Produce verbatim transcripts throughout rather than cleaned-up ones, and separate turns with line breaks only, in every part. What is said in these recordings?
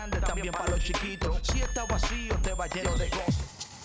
grandes, también para los chiquitos. Si está vacío, te va lleno de gozo.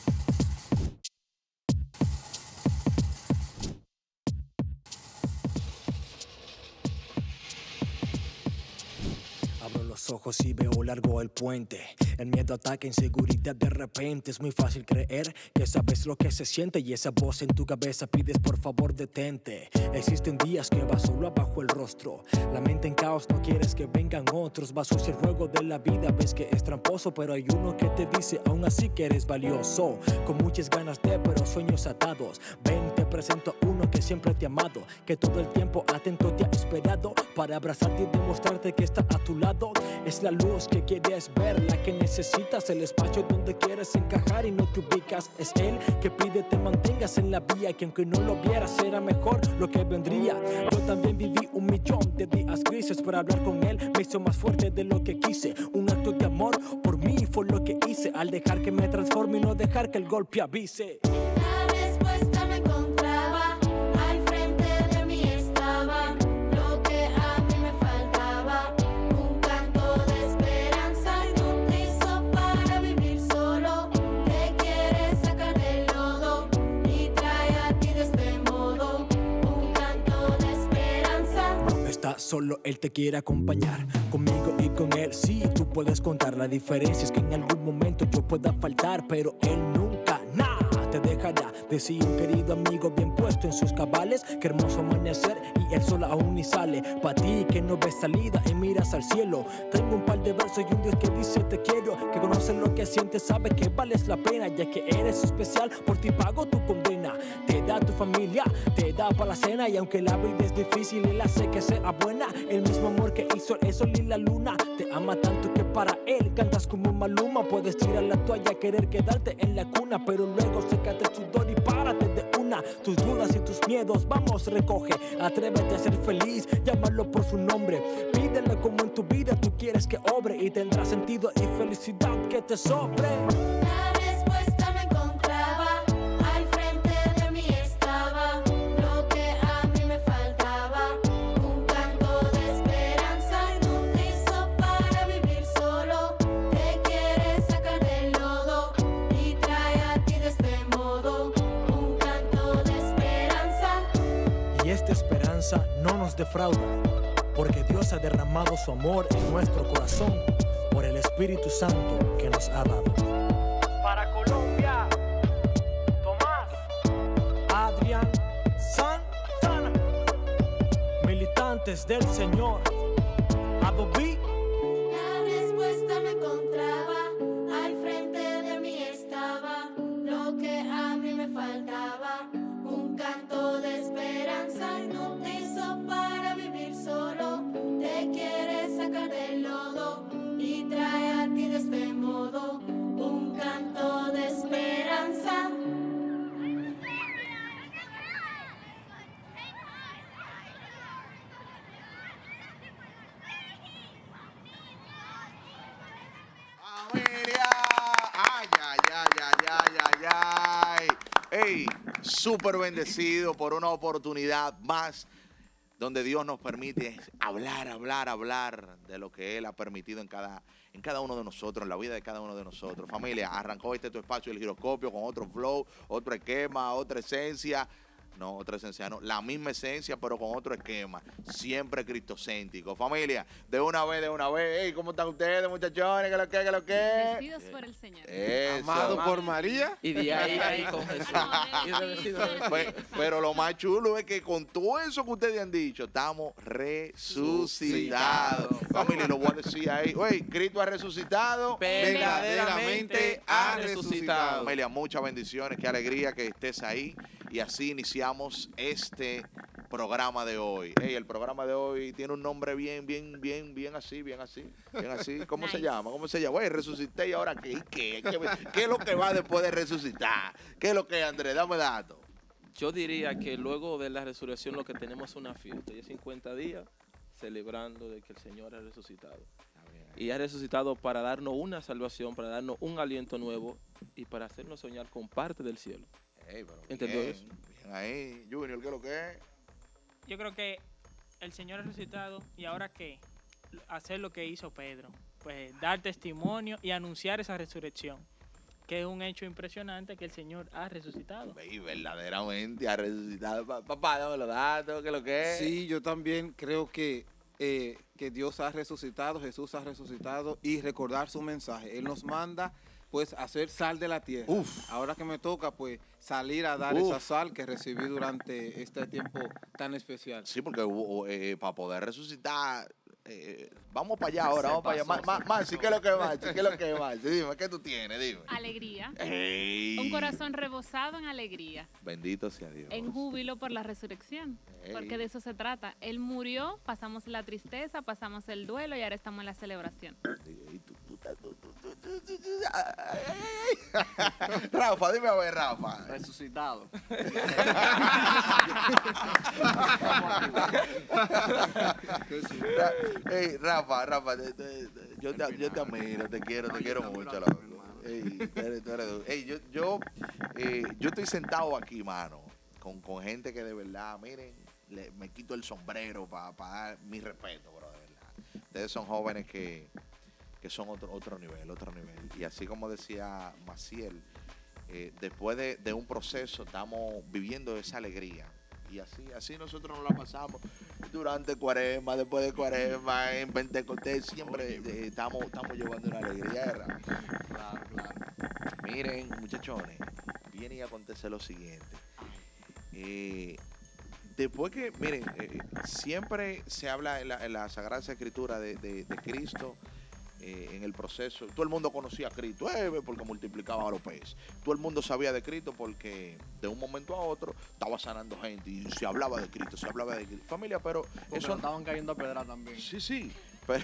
Abro los ojos y veo largo el puente. El miedo ataca, inseguridad de repente. Es muy fácil creer que sabes lo que se siente y esa voz en tu cabeza pides por favor detente. Existen días que vas solo abajo el rostro. La mente en caos, no quieres que vengan otros. Vas sucio el juego de la vida, ves que es tramposo, pero hay uno que te dice aún así que eres valioso. Con muchas ganas de, pero sueños atados. Ven, te presento a uno que siempre te ha amado, que todo el tiempo atento te ha esperado para abrazarte y demostrarte que está a tu lado. Es la luz que quieres ver, la que necesitas, el espacio donde quieres encajar y no te ubicas. Es él que pide te mantengas en la vía, que aunque no lo vieras será mejor lo que vendría. Yo también viví un millón de días grises, pero hablar con él me hizo más fuerte de lo que quise. Un acto de amor por mí fue lo que hice, al dejar que me transforme y no dejar que el golpe avise.
La respuesta me encontraba, al frente de mí estaba, lo que a mí me faltaba. Un canto de esperanza y un rizo para vivir solo. Te quieres sacar del lodo y trae a ti de este modo. Un canto de esperanza.
No estás solo, él te quiere acompañar. Conmigo y con él, sí, tú puedes contar. La diferencia es que en algún momento yo pueda faltar, pero él nunca, nada te dejará. Decía un querido amigo bien puesto en sus cabales, qué hermoso amanecer y el sol aún ni sale. Pa' ti que no ves salida y miras al cielo, tengo un par de versos y un Dios que dice te quiero, que conoce lo que sientes, sabe que vales la pena, ya que eres especial, por ti pago tu condena. Te da tu familia, te da para la cena, y aunque la vida es difícil, él hace que sea buena. El mismo amor que hizo el sol y la luna, te ama tanto que para él cantas como Maluma. Puedes tirar la toalla, querer quedarte en la cuna, pero luego sécate el sudor y párate de una. Tus dudas y tus miedos, vamos, recoge. Atrévete a ser feliz, llámalo por su nombre. Pídele como en tu vida tú quieres que obre, y tendrá sentido y felicidad que te sobre.
La respuesta me encontraba, al frente de mí estaba, lo que a mí me faltaba. Un canto de esperanza y un rizo para vivir solo. Te quieres sacar del lodo y trae a ti de este modo. Un canto de esperanza.
Y esta esperanza no nos defrauda, porque Dios ha derramado su amor en nuestro corazón por el Espíritu Santo que nos ha dado. Para Colombia, Tomás, Adrián Santana, militantes del Señor, Adobe.
La respuesta me encontraba, al frente de mí estaba, lo que a mí me faltaba. Un canto de esperanza y un rizo para vivir solo. Te quieres sacar del lodo y trae a ti de este modo. Un canto de esperanza.
¡Familia! ¡Ay, ay, ay, ay, ay, ay, ay! ¡Ey! Súper bendecido por una oportunidad más donde Dios nos permite hablar, hablar, hablar de lo que Él ha permitido en cada, en cada uno de nosotros, en la vida de cada uno de nosotros. Familia, arrancó este tu espacio, el giroscopio, con otro flow, otro esquema, otra esencia. No, otra esencia no, la misma esencia, pero con otro esquema. Siempre cristocéntrico. Familia, de una vez, de una vez. Hey, ¿cómo están ustedes, muchachones? ¿Qué lo que, qué lo que?
Bendecidos por el Señor.
Eso.
Amado por María.
Y de ahí, ahí con Jesús. Y bendecido de
Pues, pero lo más chulo es que con todo eso que ustedes han dicho, estamos resucitados. Familia, lo voy a decir ahí. Oye, Cristo ha resucitado.
verdaderamente ha resucitado.
Familia, muchas bendiciones. Qué alegría que estés ahí. Y así iniciamos este programa de hoy. Hey, el programa de hoy tiene un nombre bien, bien, bien, bien así, bien así, bien así. ¿Cómo
Nice.
se llama? ¿Cómo se llama? Oye, resucité y ahora qué, ¿Y qué? ¿Qué, qué es lo que va después de resucitar? ¿Qué es lo que, Andrés? Dame datos.
Yo diría que luego de la resurrección lo que tenemos es una fiesta. Y cincuenta días celebrando de que el Señor ha resucitado. Y ha resucitado para darnos una salvación, para darnos un aliento nuevo y para hacernos soñar con parte del cielo.
Hey, pero
¿Entendió
bien,
eso?
bien ahí. Junior, ¿qué es lo que es?
Yo creo que el Señor ha resucitado y ahora qué, hacer lo que hizo Pedro.
pues dar testimonio y anunciar esa resurrección, que es un hecho impresionante que el Señor ha resucitado.
Y verdaderamente ha resucitado. Pa- Papá, dame los datos, que lo que es.
Sí, yo también creo que, eh, que Dios ha resucitado, Jesús ha resucitado y recordar su mensaje. Él nos manda pues a ser sal de la tierra.
Uf.
Ahora que me toca pues salir a dar
Uf.
esa sal que recibí durante este tiempo tan especial.
Sí, porque hubo, eh, para poder resucitar, eh, vamos para allá ahora, vamos para allá. Más, más, más, sí, ¿qué es lo que más? ¿Qué es lo que más? Dime, ¿qué tú tienes? Dime.
Alegría.
Ey.
Un corazón rebosado en alegría,
Bendito sea Dios.
en júbilo por la resurrección,
Ey.
porque de eso se trata. Él murió, pasamos la tristeza, pasamos el duelo y ahora estamos en la celebración.
Ey, tú, tú, tú, tú, tú, tú, tú, tú, ay, ay, ay. Rafa, dime a ver, Rafa.
Resucitado.
Ra- Ey, Rafa, Rafa, te- te- te- yo, te, yo te admiro, te quiero, te quiero mucho, loco. Ey, tú eres- tú eres duro. Ey, yo, yo, eh, yo estoy sentado aquí, mano, con, con gente que de verdad, miren, le- me quito el sombrero para dar mi respeto, bro, de verdad. Ustedes son jóvenes que, que son otro, otro nivel, otro nivel. Y así como decía Maciel, eh, después de, de un proceso estamos viviendo esa alegría. Y así, así nosotros nos la pasamos durante Cuaresma, después de Cuaresma, en Pentecostés, siempre eh, estamos, estamos llevando una alegría. ¿Verdad?
Claro, claro.
Miren, muchachones, viene y acontece lo siguiente. Eh, después que, miren, eh, siempre se habla en la, en la Sagrada Escritura de, de- de Cristo. Eh, en el proceso, todo el mundo conocía a Cristo, eh, porque multiplicaba a los peces. Todo el mundo sabía de Cristo porque de un momento a otro estaba sanando gente y se hablaba de Cristo, se hablaba de Cristo. Familia, pero
Porque
eso
nos estaban cayendo a pedra también.
sí, sí. Pero,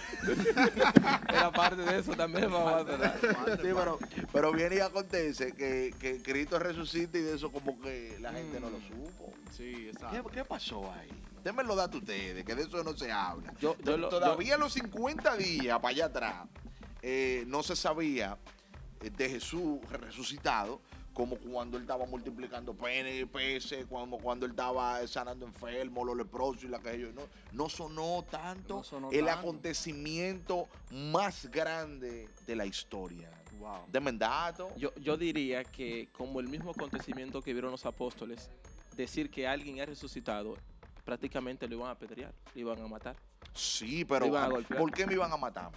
Era parte de eso también, papá.
sí, pero, pero viene y acontece que, que Cristo resucita y de eso como que la gente no lo supo.
Sí,
¿Qué,
exacto.
qué pasó ahí? Denme los datos ustedes, que de eso no se habla.
Yo- yo lo-
Todavía en los cincuenta días para allá atrás eh, no se sabía eh, de Jesús resucitado, como cuando él estaba multiplicando penes, peces, cuando, cuando él estaba sanando enfermos, los leprosos y la que ellos. No, no sonó tanto
No sonó
el
tanto.
acontecimiento más grande de la historia.
Wow.
Denme datos.
Yo, yo diría que como el mismo acontecimiento que vieron los apóstoles, decir que alguien ha resucitado, prácticamente lo iban a apedrear, lo iban a matar.
Sí, pero
Lo iban a golpear.
¿por qué me iban a matar?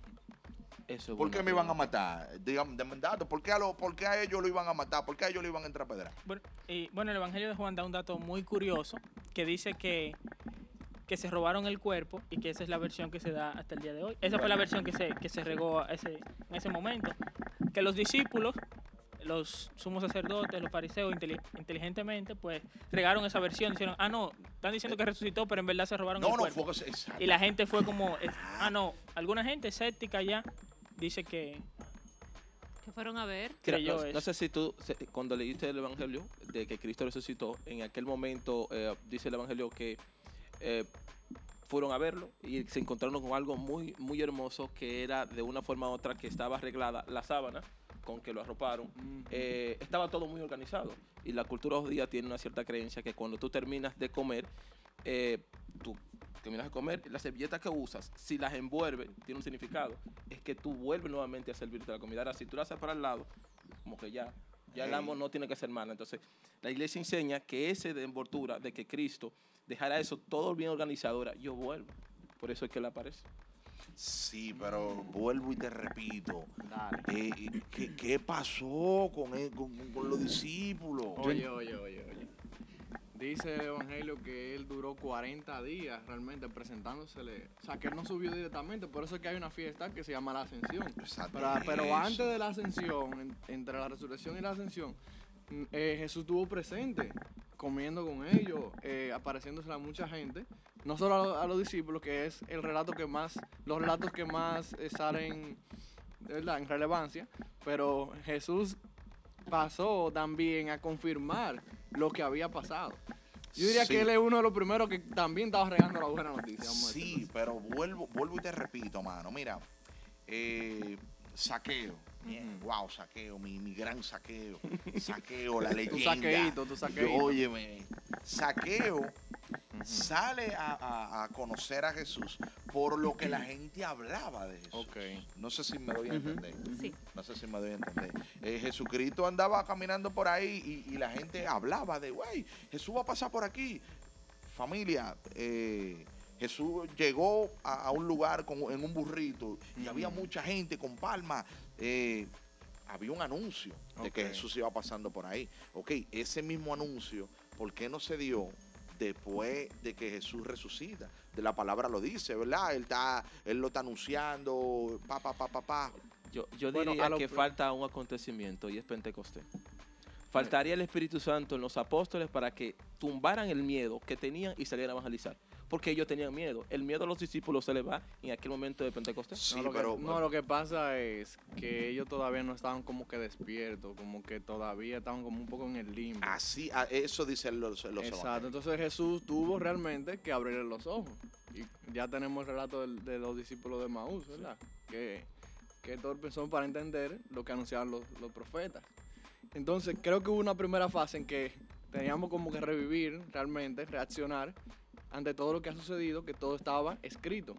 Eso es
¿Por qué
una
me iban a
pregunta.
matar? Dígame, denme datos. ¿Por qué, a lo- ¿Por qué a ellos lo iban a matar? ¿Por qué a ellos lo iban a entrar a pedrar?
Bueno, y, bueno, el Evangelio de Juan da un dato muy curioso que dice que, que se robaron el cuerpo y que esa es la versión que se da hasta el día de hoy. Esa fue la versión que se, que se regó a ese, en ese momento. Que los discípulos, los sumos sacerdotes, los fariseos, inteli- inteligentemente, pues regaron esa versión. Dijeron, ah, no, están diciendo que resucitó, pero en verdad se robaron
No,
el
no,
cuerpo.
fue que se- exacto.
Y la gente fue como, eh, ah, no, alguna gente escéptica ya dice que
Que fueron a ver.
Mira,
creyó
no, no
eso.
sé si tú, se- cuando leíste el Evangelio de que Cristo resucitó, en aquel momento eh, dice el Evangelio que eh, fueron a verlo y se encontraron con algo muy, muy hermoso que era de una forma u otra que estaba arreglada la sábana con que lo arroparon. Eh, estaba todo muy organizado y la cultura judía tiene una cierta creencia que cuando tú terminas de comer, eh, tú terminas de comer, las servilletas que usas, si las envuelves, tiene un significado, es que tú vuelves nuevamente a servirte la comida. Ahora, si tú la haces para el lado, como que ya, ya el
Ey.
amo no tiene que ser mala. Entonces, la iglesia enseña que ese de envoltura, de que Cristo dejara eso todo bien organizado, ahora yo vuelvo. Por eso es que él aparece.
Sí, pero vuelvo y te repito.
Dale.
eh, ¿qué, qué pasó con, él- con, con los discípulos?
Oye, oye, oye, oye. Dice el Evangelio que él duró cuarenta días realmente presentándosele. O sea, que él no subió directamente. Por eso es que hay una fiesta que se llama la Ascensión.
Exacto.
Pero, pero
Eso.
antes de la Ascensión, en- entre la Resurrección y la Ascensión, mm, eh, Jesús estuvo presente, comiendo con ellos, eh, apareciéndose a mucha gente. No solo a, lo- a los discípulos, que es el relato que más, los relatos que más eh, salen, ¿verdad?, en relevancia. Pero Jesús pasó también a confirmar lo que había pasado. Yo diría
Sí.
que él es uno de los primeros que también estaba regando la buena noticia. Vamos a
Sí,
decirlo
pero vuelvo, vuelvo y te repito, mano. Mira, eh, Saqueo. Bien, wow, Saqueo, mi, mi gran Saqueo. Saqueo, la leyenda.
Tu saqueíto, tu saqueíto.
Yo, óyeme, Saqueo sale a, a- a conocer a Jesús por lo que la gente hablaba de Jesús.
Ok.
No sé si me doy a entender.
Sí.
No sé si me doy a entender. Eh, Jesucristo andaba caminando por ahí y, y la gente hablaba de, güey, Jesús va a pasar por aquí. Familia, eh, Jesús llegó a, a un lugar con- en un burrito y había mucha gente con palmas. Eh, había un anuncio de que
Ok.
Jesús iba pasando por ahí. Ok, ese mismo anuncio, ¿por qué no se dio después de que Jesús resucita? De la palabra lo dice, ¿verdad? Él, está, él lo está anunciando, pa, pa, pa, pa, pa.
Yo, yo
Bueno,
diría
a lo
que
pr-
falta un acontecimiento y es Pentecostés. Faltaría el Espíritu Santo en los apóstoles para que tumbaran el miedo que tenían y salieran a evangelizar. Porque ellos tenían miedo. El miedo a los discípulos se les va en aquel momento de Pentecostés.
Sí,
no, lo que,
pero...
no, lo que pasa es que ellos todavía no estaban como que despiertos, como que todavía estaban como un poco en el limbo.
Así, a- eso dicen los, los
Exacto,
evangelios.
entonces Jesús tuvo realmente que abrirle los ojos. Y ya tenemos el relato del- de, los discípulos de Maús, ¿verdad? Que, que torpes son para entender lo que anunciaban los, los profetas. Entonces creo que hubo una primera fase en que teníamos como que revivir realmente, reaccionar ante todo lo que ha sucedido, que todo estaba escrito.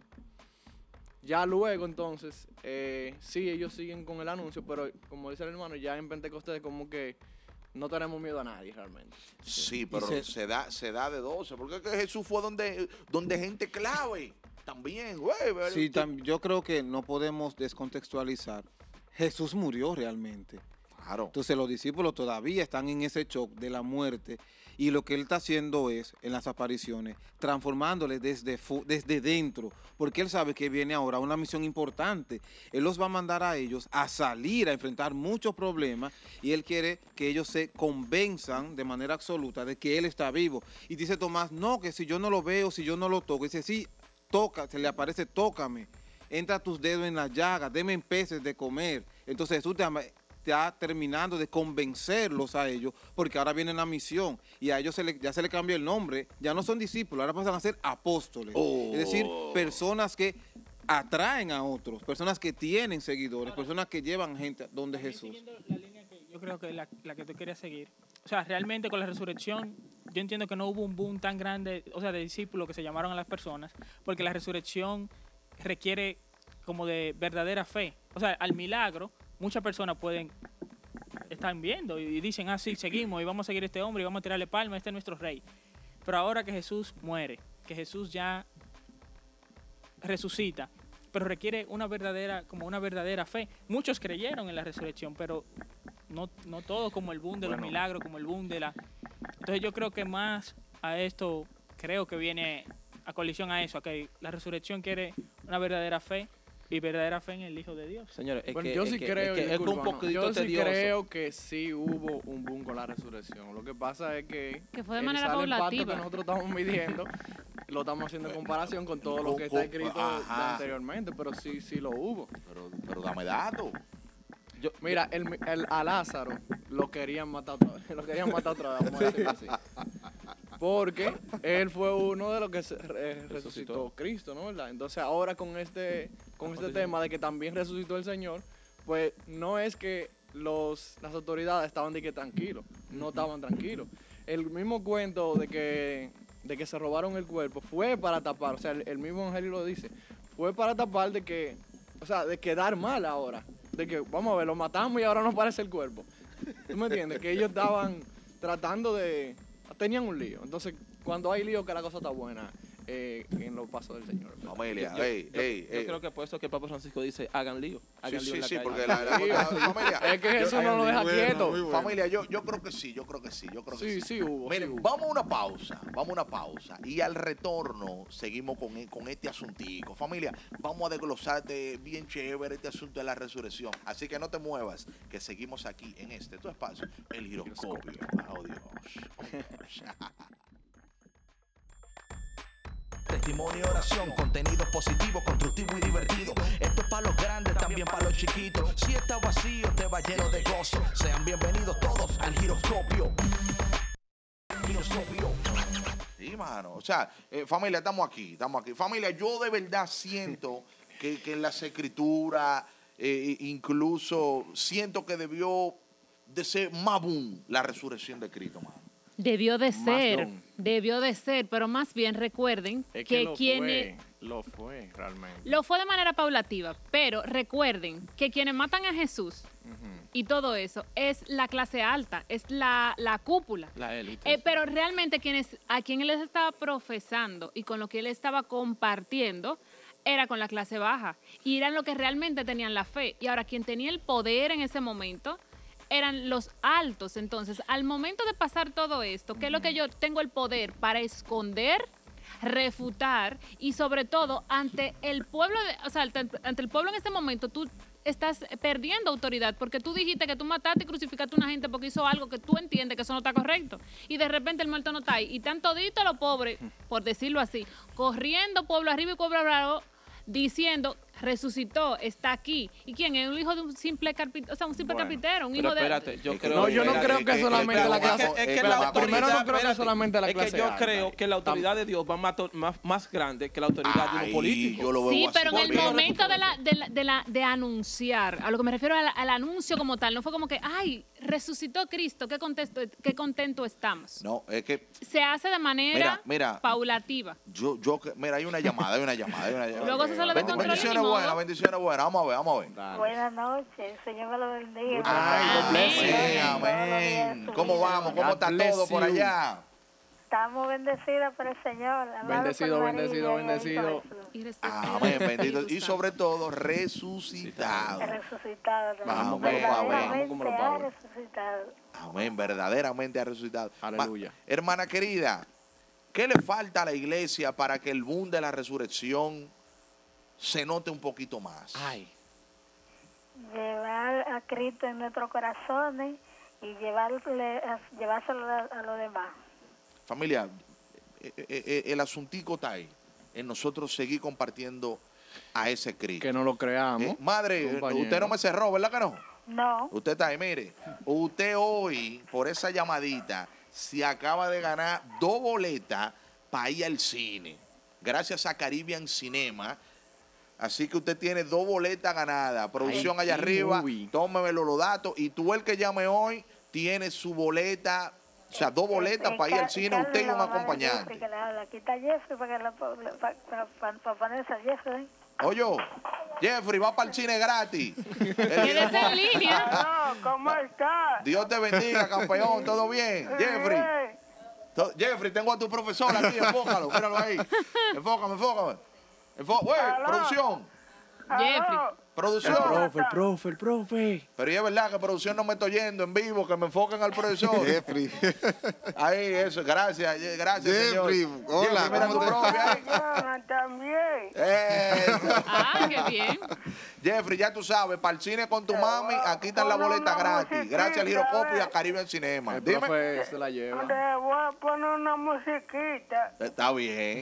Ya luego entonces, eh, sí, ellos siguen con el anuncio, pero como dice el hermano, ya en Pentecostés como que no tenemos miedo a nadie realmente.
Sí, pero
se-
se, da, se da de doce, porque es que Jesús fue donde, donde gente clave también, güey. ¿verdad?
Sí, tam- yo creo que no podemos descontextualizar. Jesús murió realmente.
Claro.
Entonces los discípulos todavía están en ese shock de la muerte y lo que él está haciendo es, en las apariciones, transformándoles desde, fu- desde dentro, porque él sabe que viene ahora una misión importante. Él los va a mandar a ellos a salir, a enfrentar muchos problemas y él quiere que ellos se convenzan de manera absoluta de que él está vivo. Y dice Tomás, no, que si yo no lo veo, si yo no lo toco, dice, sí, toca, se le aparece, tócame, entra tus dedos en la llaga, deme peces de comer. Entonces Jesús te ama- está terminando de convencerlos a ellos, porque ahora viene la misión y a ellos se le- ya se le cambió el nombre, ya no son discípulos, ahora pasan a ser apóstoles,
Oh.
es decir, personas que atraen a otros, personas que tienen seguidores, personas que llevan gente donde
También
Jesús.
siguiendo la línea que yo creo que la, la que tú querías seguir. O sea, realmente con la resurrección, yo entiendo que no hubo un boom tan grande, o sea, de discípulos que se llamaron a las personas, porque la resurrección requiere como de verdadera fe. O sea, al milagro, muchas personas pueden estar viendo y dicen, ah, sí, seguimos y vamos a seguir a este hombre y vamos a tirarle palma, este es nuestro rey. Pero ahora que Jesús muere, que Jesús ya resucita, pero requiere una verdadera, como una verdadera fe. Muchos creyeron en la resurrección, pero no, no todo como el boom de los
Bueno.
milagros, como el boom de la... Entonces yo creo que más a esto, creo que viene a colisión a eso, a que la resurrección quiere una verdadera fe y verdadera fe en el Hijo de Dios.
Señores, es
Bueno,
que,
yo
es
sí
que-
creo,
es, que es
disculpa,
un
no,
poquito
yo sí
tedioso.
creo que sí hubo un boom con la resurrección. Lo que pasa es que,
Que fue de
el
manera
sale el pato
paulativa.
que nosotros estamos midiendo, lo estamos haciendo en comparación con todo lo que está
Con-
escrito
ajá.
de anteriormente, pero sí, sí lo hubo.
Pero, pero dame datos.
Yo-
Mira, el, el- a Lázaro lo querían matar otra vez, lo querían matar otra vez, vamos a decirlo así. Porque él fue uno de los que se- eh, resucitó Cristo, ¿no? ¿Verdad? Entonces ahora con este, con este tema de que también resucitó el Señor, pues no es que los, las autoridades estaban de que tranquilos, no estaban tranquilos. El mismo cuento de que, de que se robaron el cuerpo fue para tapar, o sea, el, el mismo evangelio lo dice, fue para tapar de que, o sea, de quedar mal ahora, de que, vamos a ver, lo matamos y ahora no aparece el cuerpo. ¿Tú me entiendes? Que ellos estaban tratando de... tenían un lío. Entonces, cuando hay lío, que la cosa está buena eh, en los pasos del Señor. ¿verdad?
Familia,
yo-
ey,
yo-
ey,
yo
ey.
creo que por eso que el Papa Francisco dice, hagan lío.
Sí,
Hagan lío
sí,
en la
sí,
calle.
porque la, la- la- familia,
Es que Jesús no lo deja
Muy bueno,
quieto.
muy bueno.
familia, yo, yo creo que sí, yo creo que sí, yo creo que
Sí,
sí.
sí hubo.
Miren,
sí hubo.
vamos a una pausa, vamos a una pausa. Y al retorno seguimos con, e- con este asuntico. Familia, vamos a desglosarte bien chévere este asunto de la resurrección. Así que no te muevas, que seguimos aquí en este tu espacio, el giroscopio. Oh, Dios.
Testimonio y oración, contenido positivo, constructivo y divertido. Esto es para los grandes, también para los chiquitos. Si está vacío, te va lleno de gozo. Sean bienvenidos todos al giroscopio. Giroscopio.
Sí, mano. O sea, eh, familia, estamos aquí, estamos aquí. Familia, yo de verdad siento que, que en las escrituras eh, incluso siento que debió de ser más boom la resurrección de Cristo, mano.
Debió de ser,
don.
debió de ser, pero más bien recuerden
Es que,
que
lo
quienes...
fue, lo fue realmente.
Lo fue de manera paulativa, pero recuerden que quienes matan a Jesús y todo eso es la clase alta, es la, la cúpula.
La élite.
Eh, pero realmente quienes, a quien él estaba profesando y con lo que él estaba compartiendo era con la clase baja y eran los que realmente tenían la fe. Y ahora quien tenía el poder en ese momento eran los altos. Entonces, al momento de pasar todo esto, ¿qué es lo que yo tengo el poder para esconder, refutar y sobre todo ante el pueblo, de, o sea, ante, ante el pueblo en este momento tú estás perdiendo autoridad porque tú dijiste que tú mataste y crucificaste a una gente porque hizo algo que tú entiendes que eso no está correcto y de repente el muerto no está ahí y están toditos los pobres, por decirlo así, corriendo pueblo arriba y pueblo abajo diciendo resucitó, está aquí. ¿Y quién es? Un hijo de un simple carpintero, o sea, un simple
Bueno,
carpintero, un
Pero
hijo de...
espérate, yo
Es que
creo
No, yo no
Espérate,
creo que
es que-
solamente
espérate,
la
es que-
clase.
es que
espérate,
la
Primero
autoridad,
no creo que
espérate,
solamente la
es
clase
que yo
alta.
creo que la autoridad de Dios va más, to- más, más grande que la autoridad de
Ay,
los políticos.
yo lo veo
Sí,
así
pero en el
también.
momento de, la, de, la, de, la, de anunciar, a lo que me refiero al, al anuncio como tal, no fue como que, ay, resucitó Cristo, qué contento, qué contento estamos.
No, es que
Se hace de manera
Mira, mira.
paulativa.
yo, yo, que- mira, hay una llamada, hay una llamada, hay una llamada.
Luego se sale de
Bendi-
control y
Bendiciones
ni
buenas,
modo.
bendiciones buenas. Vamos a ver, vamos a ver.
Dale.
Buenas noches, Señor me lo bendiga.
Ay,
God bless you.
amén,
Todos los días
amén.
de su
¿Cómo
vida.
vamos? ¿Cómo
God
está
bless
todo por
you.
allá?
Estamos bendecidos por el Señor. amado
Bendecido,
por María
bendecido,
y
bendecido.
Jesús.
Y respeta
Amén,
al
bendito.
Espíritu
Y
Santo.
sobre todo, resucitado.
Resucitado.
Vamos,
como los pavos,
verdaderamente
vamos como los
ha
pavos.
resucitado.
Amén, verdaderamente ha resucitado.
Aleluya.
Ma- hermana querida, ¿qué le falta a la iglesia para que el boom de la resurrección se note un poquito más?
Ay,
Llevar a Cristo en nuestros corazones y llevarle, a- llevárselo a, a los demás.
Familia, eh, eh, eh, el asuntico está ahí, en nosotros seguir compartiendo a ese Cristo.
Que no lo creamos.
Eh, madre,
compañero.
usted no me cerró, ¿verdad que no?
No,
Usted está ahí, mire, usted hoy, por esa llamadita, se acaba de ganar dos boletas para ir al cine, gracias a Caribbean Cinema. Así que usted tiene dos boletas ganadas. Producción
Ay,
allá
qué
arriba,
movie.
tómemelo los datos. Y tú el que llame hoy, tiene su boleta, o sea, dos boletas
Eh,
para ir al
Car-
cine,
Carlos,
usted y
la
un
mamá de
acompañante.
Jeffrey, que le habla. Aquí está Jeffrey para, que la, para, para, para, para ponerse a Jeffrey.
Oye, Jeffrey, va para el cine gratis. El-
Quédese en línea.
No, ¿cómo está?
Dios te bendiga, campeón, ¿todo bien? Jeffrey. To- Jeffrey, tengo a tu profesor aquí, enfócalo, míralo ahí. Enfócame, enfócame. Enfó- Güey,
Aló.
producción,
Jeffrey.
producción.
El profe, el profe, el profe.
Pero ya es verdad que producción no me está oyendo en vivo, que me enfoquen al profesor.
Jeffrey.
Ahí, eso, gracias, ye- gracias,
Jeffrey,
señor.
hola,
Jeffrey, mira
¿cómo
tu
te-
profe ahí.
Ah, también.
Eso.
Ah, qué bien.
Jeffrey, ya tú sabes, para el cine con tu mami, aquí están las boletas gratis. Gracias al Girocopio y a Caribe en Cinema.
El
Dime.
profe se la lleva.
Le voy a poner una musiquita.
Está bien.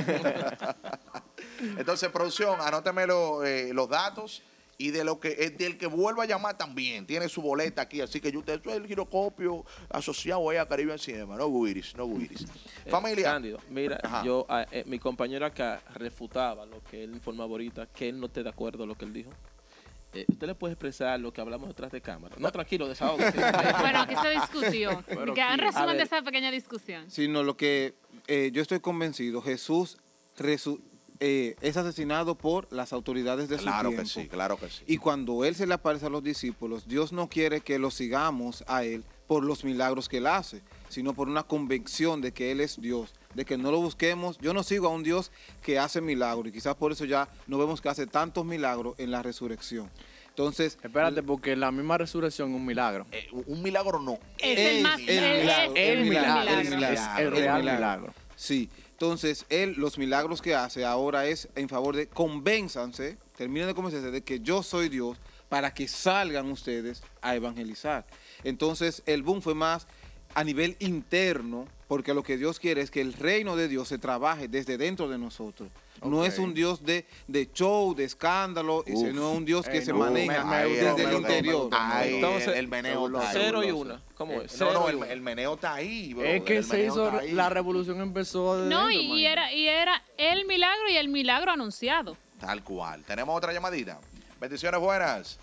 Entonces, producción, anóteme lo, eh, los datos y de lo que es del que vuelva a llamar también. Tiene su boleta aquí, así que yo usted es el Girocopio asociado ahí a Caribe en Cinema. No guiris, no guiris.
eh,
Familia.
Cándido, mira,
Ajá.
yo, ah, eh, mi compañero acá refutaba lo que él informaba ahorita, que él no esté de acuerdo con lo que él dijo. Eh, ¿Usted le puede expresar lo que hablamos detrás de cámara? No, tranquilo, desahógese.
Bueno, aquí se discutió.
Pero
Que hagan
¿quién?
resumen
A
de
ver.
esa pequeña discusión.
Sino lo que eh, yo estoy convencido, Jesús resu- eh, es asesinado por las autoridades de su
Claro
tiempo.
que sí, claro que sí.
Y cuando Él se le aparece a los discípulos, Dios no quiere que lo sigamos a Él por los milagros que Él hace, sino por una convicción de que Él es Dios, de que no lo busquemos. Yo no sigo a un Dios que hace milagros y quizás por eso ya no vemos que hace tantos milagros en la resurrección. Entonces,
Espérate, porque la misma resurrección es un milagro.
Eh, un milagro no.
Es el más-
el
el-
milagro,
es
El
el
milagro,
milagro.
es el
El
real
milagro.
milagro.
sí, entonces Él, los milagros que hace ahora es en favor de convénzanse, terminen de convencerse de que yo soy Dios para que salgan ustedes a evangelizar. Entonces el boom fue más a nivel interno, porque lo que Dios quiere es que el reino de Dios se trabaje desde dentro de nosotros. No
Ok.
es un Dios de, de show, de escándalo, y
Uf.
sino un Dios que
Ey,
se
no,
maneja
me- me
Ahí
gustó,
desde
me
el
gustó, me
interior.
gustó.
Ahí,
Entonces,
el, el meneo está ahí.
Cero y una. ¿Cómo es?
No,
Cero
no,
y
el,
una.
el meneo está ahí, bro.
Es que
el
se
meneo
hizo,
está ahí.
la revolución empezó de
No, y,
dentro,
y
man.
era, y era el milagro y el milagro anunciado.
Tal cual. ¿Tenemos otra llamadita? Bendiciones buenas.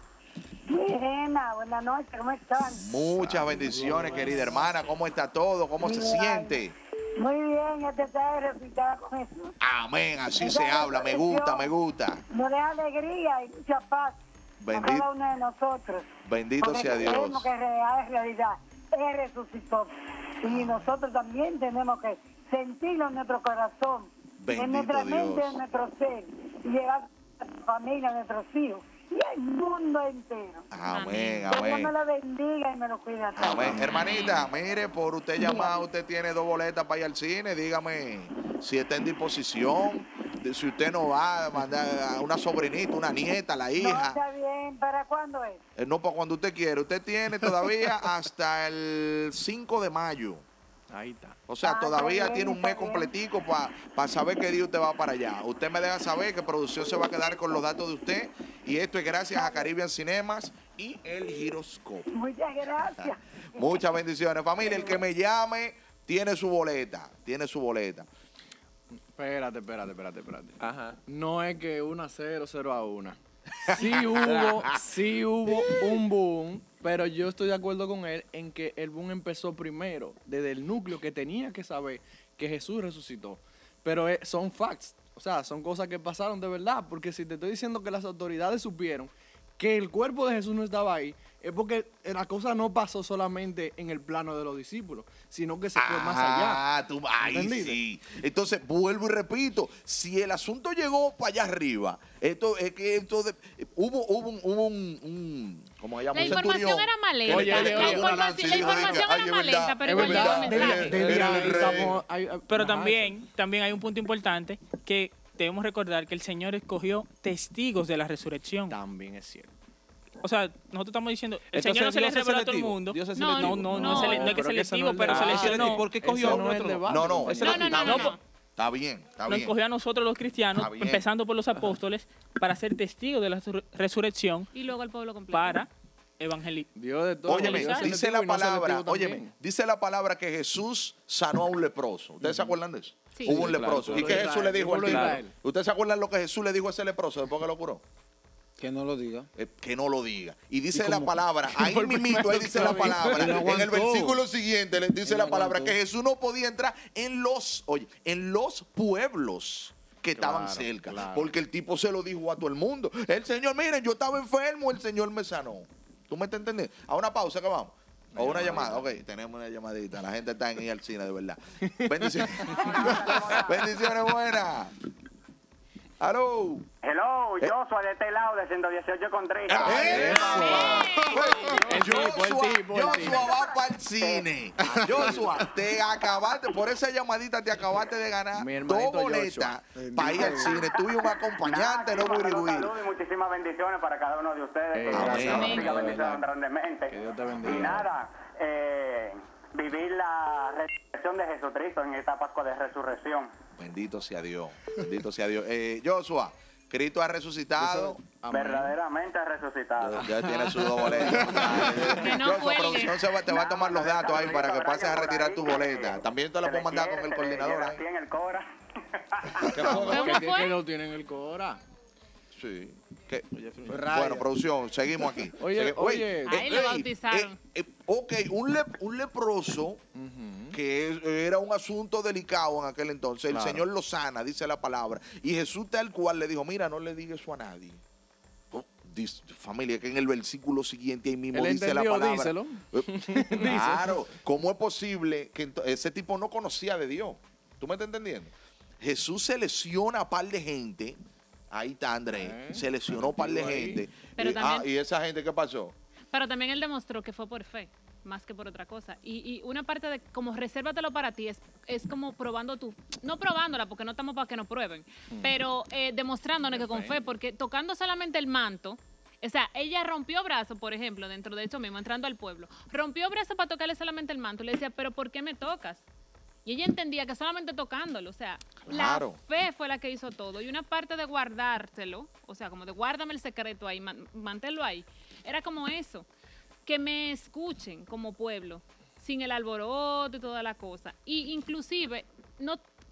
Mirena, buenas noches, ¿cómo están?
Muchas bendiciones, querida hermana. ¿Cómo está todo? ¿Cómo se
Bien.
siente?
Muy bien, este está resucitado con Jesús.
Amén, así se habla. Me gusta, me gusta.
Nos da alegría y mucha paz a
Bendito,
cada uno de nosotros.
bendito
Porque
sea Dios.
creemos que es real, es realidad. Él resucitó. Y nosotros también tenemos que sentirlo en nuestro corazón,
Bendito
en nuestra
Dios.
mente, en nuestro ser, y llegar a nuestra familia, a nuestros hijos y al mundo entero.
Amén,
Que Dios
amén.
me lo bendiga y me lo cuida. a todos.
Amén. Hermanita, mire, por usted llamar, usted tiene dos boletas para ir al cine. Dígame si está en disposición. de- Si usted no va a mandar a una sobrinita, una nieta, la
No,
hija.
está bien. ¿Para cuándo es?
Eh, No, para cuando usted quiera. Usted tiene todavía hasta el cinco de mayo.
Ahí está.
O sea,
Ah,
todavía
está bien,
tiene un
está
mes
bien.
completico para saber qué día usted va para allá. Usted me deja saber que producción se va a quedar con los datos de usted. Y esto es gracias a Caribbean Cinemas y el Giroscope.
Muchas gracias.
Muchas bendiciones. Familia, el que me llame tiene su boleta. Tiene su boleta.
Espérate, espérate, espérate, espérate.
Ajá.
No es que uno a cero, cero a una. Sí hubo, sí hubo un boom, pero yo estoy de acuerdo con él en que el boom empezó primero, desde el núcleo que tenía que saber que Jesús resucitó. Pero eh, son facts, o sea, son cosas que pasaron de verdad, porque si te estoy diciendo que las autoridades supieron que el cuerpo de Jesús no estaba ahí, es porque la cosa no pasó solamente en el plano de los discípulos, sino que se fue más allá.
Ah, tú, ahí
¿Entendiste?
sí. Entonces, vuelvo y repito, si el asunto llegó para allá arriba, esto es que esto de- hubo, hubo un, hubo un, un- ¿cómo se llama?
La
Un
información
centurión
era más lenta.
Oye,
La
oye, oye,
información-
una lanza y
la
dijo,
información
"Ay,
era
es
más
verdad,
lenta, pero
Es
igual llegó el
verdad,
mensaje.
desde- desde
Era
ahí
el rey.
estamos- hay- hay-
Pero
ajá,
también, también hay un punto importante que debemos recordar que el Señor escogió testigos de la resurrección.
También es cierto.
O sea, nosotros estamos diciendo, el
Entonces,
Señor no se le
Dios es
reveló a todo el
selectivo.
mundo.
Dios es
No,
selectivo.
no, no, no,
No,
es sele- no es que
pero que ese
selectivo,
no es
pero
el debate.
seleccionó.
¿Por qué cogió
Ese
a
no es el
otro?
debate.
No, no,
Ese
No,
era
no,
tu-
no,
No,
no,
pues,
no.
Está bien, está
Nos
bien.
escogió a nosotros los cristianos,
Está bien.
empezando por los apóstoles, para ser testigos de la resur- resurrección,
Y luego el pueblo completo.
para evangelizar.
Dios de todo.
Óyeme,
Dios es
dice
selectivo
la
y no
palabra,
selectivo
óyeme,
también.
dice la palabra que Jesús sanó a un leproso. ¿Ustedes se acuerdan de eso?
Sí.
Hubo un
Sí, claro,
leproso.
claro.
¿Y qué
Israel,
Jesús le dijo al
pueblo de
tipo?
Israel.
¿Ustedes se acuerdan lo que Jesús le dijo a ese leproso después que lo curó?
Que no lo diga.
Eh, que no lo diga. Y dice
¿Y
la
cómo?
palabra, ahí
fue el
mismito, ahí
primero
dice
que
la
lo dijo?
palabra.
Y no
En el
aguantó.
versículo siguiente le dice
Y
la
no
palabra
aguantó.
que Jesús no podía entrar en los, oye, en los pueblos que estaban
Claro,
cerca.
claro.
Porque el tipo se lo dijo a todo el mundo. El Señor, miren, yo estaba enfermo, el Señor me sanó. ¿Tú me estás entendiendo? A una pausa que vamos. O una llamada. Ok, tenemos una llamadita. La gente está en ir al cine, de verdad. Bendiciones. Bendiciones buenas. Aló.
Hello,
Eh.
Joshua de este lado de ciento dieciocho con treinta.
El tipo, el
Joshua,
tipo, el
Joshua
tipo.
va para el cine. Joshua, te acabaste, por esa llamadita te acabaste de ganar
Mi
dos
hermanito
boletas
Joshua.
para ir al cine. Tú y un acompañante, no
Saludos
Wiri
y muchísimas bendiciones para cada uno de ustedes.
Eh,
que
amén.
Dios los siga
Amén.
bendiciendo grandemente.
Que Dios te
Y
bendiga.
nada, eh, vivir la resurrección de Jesucristo en esta Pascua de Resurrección.
Bendito sea Dios. Bendito sea Dios. Eh, Joshua, Cristo ha resucitado.
Amén.
Verdaderamente resucitado.
Ya, ya tiene sus dos boletas.
Que no
Joshua,
cuelgue.
producción se va- te va a tomar los datos ahí para que pases a retirar tus boletas. También te las puedo mandar con el coordinador ahí.
Aquí en el Cora.
¿Cómo
Que,
fue?
que lo tienen el Cora.
Sí. ¿Qué?
Raya.
Bueno, producción, seguimos aquí.
Oye,
Segui-
oye.
Ahí lo bautizaron.
eh, eh, ok, un, le- un leproso, que es- era un asunto delicado en aquel entonces,
Claro.
el Señor lo sana, dice la palabra. Y Jesús tal cual le dijo, mira, no le digas eso a nadie. Oh, dice, familia, que en el versículo siguiente ahí mismo
Él
dice la
entendió,
palabra.
díselo.
Eh, Claro, ¿cómo es posible que ento- ese tipo no conocía de Dios? ¿Tú me estás entendiendo? Jesús selecciona a par de gente. Ahí está Andrés.
Eh,
Seleccionó a par de
ahí.
gente.
Pero
Y-
también-
ah, ¿y esa gente qué pasó?
Pero también él demostró que fue por fe, más que por otra cosa. Y, y una parte de como resérvatelo para ti es, es como probando tú, no probándola porque no estamos para que nos prueben, pero eh, demostrándonos que con fe, porque tocando solamente el manto, o sea, ella rompió brazo, por ejemplo, dentro de eso mismo, entrando al pueblo, rompió brazo para tocarle solamente el manto. Le decía, pero ¿por qué me tocas? Y ella entendía que solamente tocándolo, o sea,
Claro.
la fe fue la que hizo todo. Y una parte de guardárselo, o sea, como de guárdame el secreto ahí, man- manténlo ahí, era como eso, que me escuchen como pueblo, sin el alboroto y toda la cosa. Y inclusive, no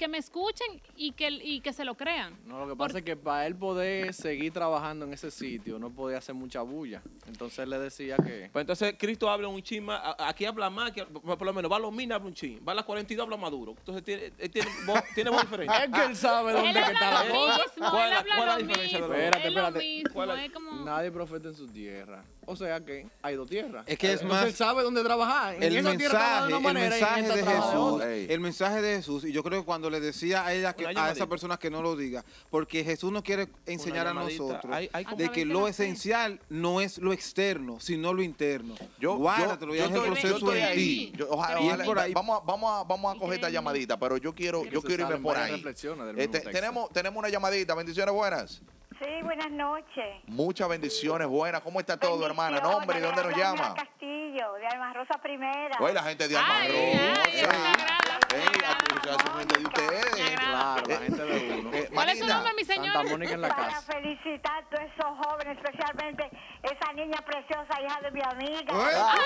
que me escuchen y que, y que se lo crean.
No, lo que pasa es que para él poder seguir trabajando en ese sitio, no podía hacer mucha bulla. Entonces él le decía que...
Pues entonces Cristo habla un chin más, a- aquí habla más, que, por lo menos va a los minas habla un chin, va a las cuarenta y dos habla más duro. Entonces tiene, él tiene, voz, tiene voz diferente.
Es que él sabe dónde
Él
que
habla
está la
lo
cosa.
mismo,
¿Cuál
él
es-
habla
cuál es la
lo
diferencia de
mismo,
los dos?
Espérate,
es lo
espérate.
mismo,
¿Cuál es?
es como...
Nadie profeta en su tierra. O sea que hay dos tierras.
Es que es
Entonces
más-
él sabe dónde trabajar. En
El
esa tierra trabaja de
mensaje,
una
el
manera y en
mensaje
esta
de
trabaja de
Jesús,
otra.
Ey.
el mensaje de Jesús, y yo creo que cuando le decía a ella, que,
Una
a
llamadita.
esa persona que no lo diga, porque Jesús nos quiere enseñar a
llamadita.
nosotros
Hay- hay como-
de que
A través de
lo
la fe.
esencial no es lo externo, sino lo interno.
Yo,
Guárdatelo,
yo,
ya
yo
es el
estoy, yo
proceso
estoy
en
ahí.
ti.
Yo- ojalá-
Y es
ojalá-
por ahí.
Vamos, a, vamos, a, vamos a coger esta
Increíble.
llamadita, pero yo quiero, yo
Se
quiero irme
salen
por
varias
ahí.
reflexiones del
Este,
mismo texto.
tenemos, tenemos una llamadita. Bendiciones buenas.
Sí, buenas noches.
Muchas bendiciones buenas. ¿Cómo está todo, hermana? Nombre y dónde nos llama.
Castillo, de Alma Rosa Primera.
Oye, la gente de Alma
Ay,
Rosa.
ay, eso me agrada.
Ey, la son gente de ustedes.
Me agrada.
Claro, la gente de uno.
Eh,
¿Cuál es su
Manita,
nombre, mi señor?
Santa Mónica en la
Para
casa.
felicitar a todos esos jóvenes, especialmente esa niña preciosa, hija de mi amiga.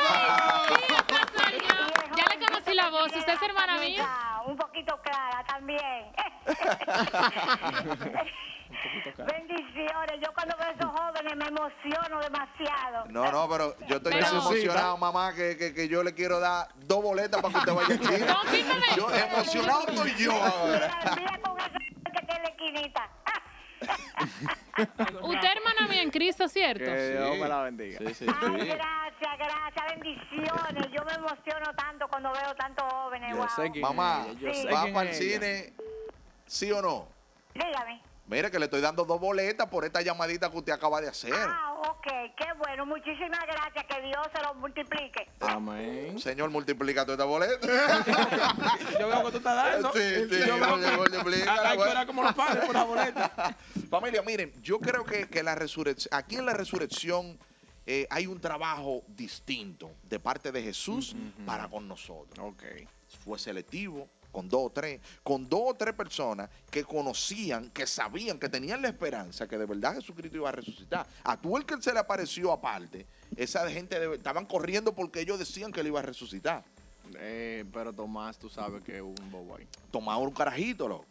Ya le conocí la voz, usted es hermana mía.
Un poquito clara también. Bendiciones. Yo cuando veo a esos jóvenes me emociono demasiado.
No, no, pero yo estoy
Pero-
tan emocionado, mamá, que, que, que yo le quiero dar dos boletas para que usted vaya al cine.
Confírmeme.
Yo emocionado estoy yo ahora.
Mira con eso que tiene la esquinita.
Usted hermana mía en Cristo, ¿cierto?
Que Dios me la bendiga.
Sí, sí,
Ay,
sí.
gracias, gracias, bendiciones. Yo me emociono tanto cuando veo tantos jóvenes.
Yo
Wow.
sé quién
Mamá,
es ella, yo
Sí.
sé
¿va
quién
para el
es ella.
cine? ¿Sí o no?
Dígame.
Mire que le estoy dando dos boletas por esta llamadita que usted acaba de hacer.
Ah, ok, qué bueno. Muchísimas gracias. Que Dios se lo multiplique.
Amén.
Señor, multiplica toda esta boleta.
Yo veo que tú estás dando.
Sí, sí,
Yo veo que-
multiplica.
Ah, hay que orar como los padres por la boleta.
Familia, miren, yo creo que, que la resurrección, aquí en la resurrección eh, hay un trabajo distinto de parte de Jesús para con nosotros.
Ok.
Fue selectivo, con dos o tres, con dos o tres personas que conocían, que sabían, que tenían la esperanza que de verdad Jesucristo iba a resucitar. A tú el que se le apareció aparte, esa gente de- estaban corriendo porque ellos decían que él iba a resucitar.
Eh, pero Tomás, tú sabes que es un bobo ahí.
Tomás era un carajito, loco.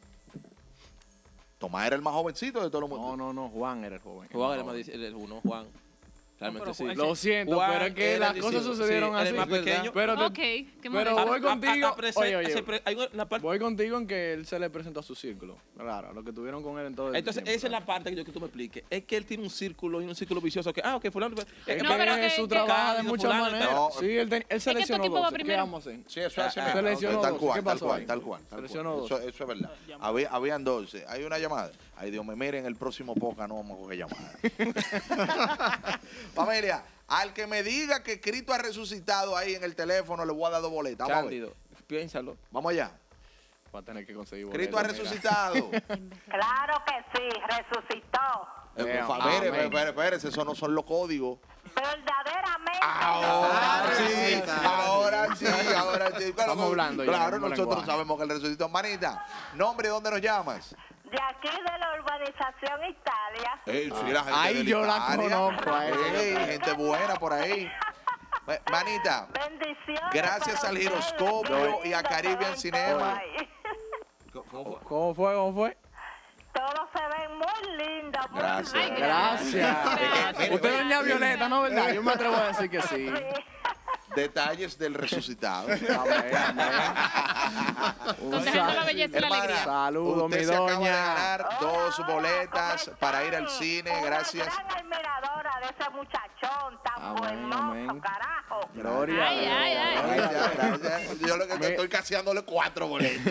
Tomás era el más jovencito de todos los
No,
mundos.
no, no, Juan era el joven.
Juan era el más dic- el uno, Juan. Realmente
pero
sí.
Juan-
Lo siento,
Juan
pero es que
era
las
el
cosas
discípulo.
sucedieron
Sí, él es
así.
más pequeño.
Pero, te-
Ok, qué
pero
maravilla.
voy contigo.
a- a-
Oye, oye,
se pre- hay una parte-
voy contigo en que él se le presentó a su círculo. Claro, lo que tuvieron con él en todo el
Entonces,
tiempo,
esa es la
claro.
parte que yo quiero que tú me expliques. Es que él tiene un círculo y un círculo vicioso que, ah, ok, fulano.
Es
eh,
No,
que
pero que-
Jesús
que-
trabaja de
Cándido,
muchas
fulano,
maneras.
no.
Sí, él, ten- él
que
seleccionó
este tipo va
doce. ¿Qué
primero.
vamos a hacer?
Sí, eso es así
Ah,
mismo.
seleccionó
tal
doce.
cual,
¿Qué
tal
pasó
cual,
ahí?
tal cual, tal
Seleccionó
cual. Eso, eso es verdad. Había- habían doce. Hay una llamada. Ay, Dios me miren, el próximo poca no vamos a coger llamada. Familia, al que me diga que Cristo ha resucitado ahí en el teléfono, le voy a dar dos boletas. Vamos a ver.
Cándido, piénsalo.
Vamos allá.
Va a tener que conseguir
Cristo ha
boletos, mira.
resucitado.
Claro que sí, resucitó.
Eh,
Eh,
fa- Espere,
amén.
espere, espere, esos no son los códigos.
Verdaderamente.
Ahora sí,
sí.
ahora sí, ahora sí. Claro,
Estamos hablando ya,
Claro,
mismo
nosotros
lenguaje.
sabemos que el resucitó. Manita, nombre y dónde nos llamas.
De aquí de la urbanización Italia.
Ey, sí, la gente
Ay,
de
yo la
Italia.
conozco a ella.
Ey, gente buena por ahí. Eh, Manita,
Bendiciones.
gracias
para
al
ustedes.
Giroscopio
Qué
y a
lindo
Caribbean
se ven
Cinema.
todos ahí.
¿Cómo fue? ¿Cómo fue?
Todos se ven muy lindos. muy
Gracias.
Ay,
lindos.
Gracias.
Mire,
Usted es
mire.
doña Violeta, ¿no, verdad? Yo me atrevo a decir que sí.
Detalles del resucitado.
Amén, amén. Un
Protegiendo la
sal-
belleza y la
Hermana,
alegría.
Saludos, mi
usted se acaba de
doña.
ganar dos
Hola,
boletas
¿cómo
para ir
están?
al cine.
Una
Gracias.
gran admiradora de ese muchachón tan
Amén,
buen mozo,
amén.
carajo.
Gloria.
Ay, ay, ay.
Gracias, gracias. Yo lo que
Me-
estoy caseándole cuatro boletas.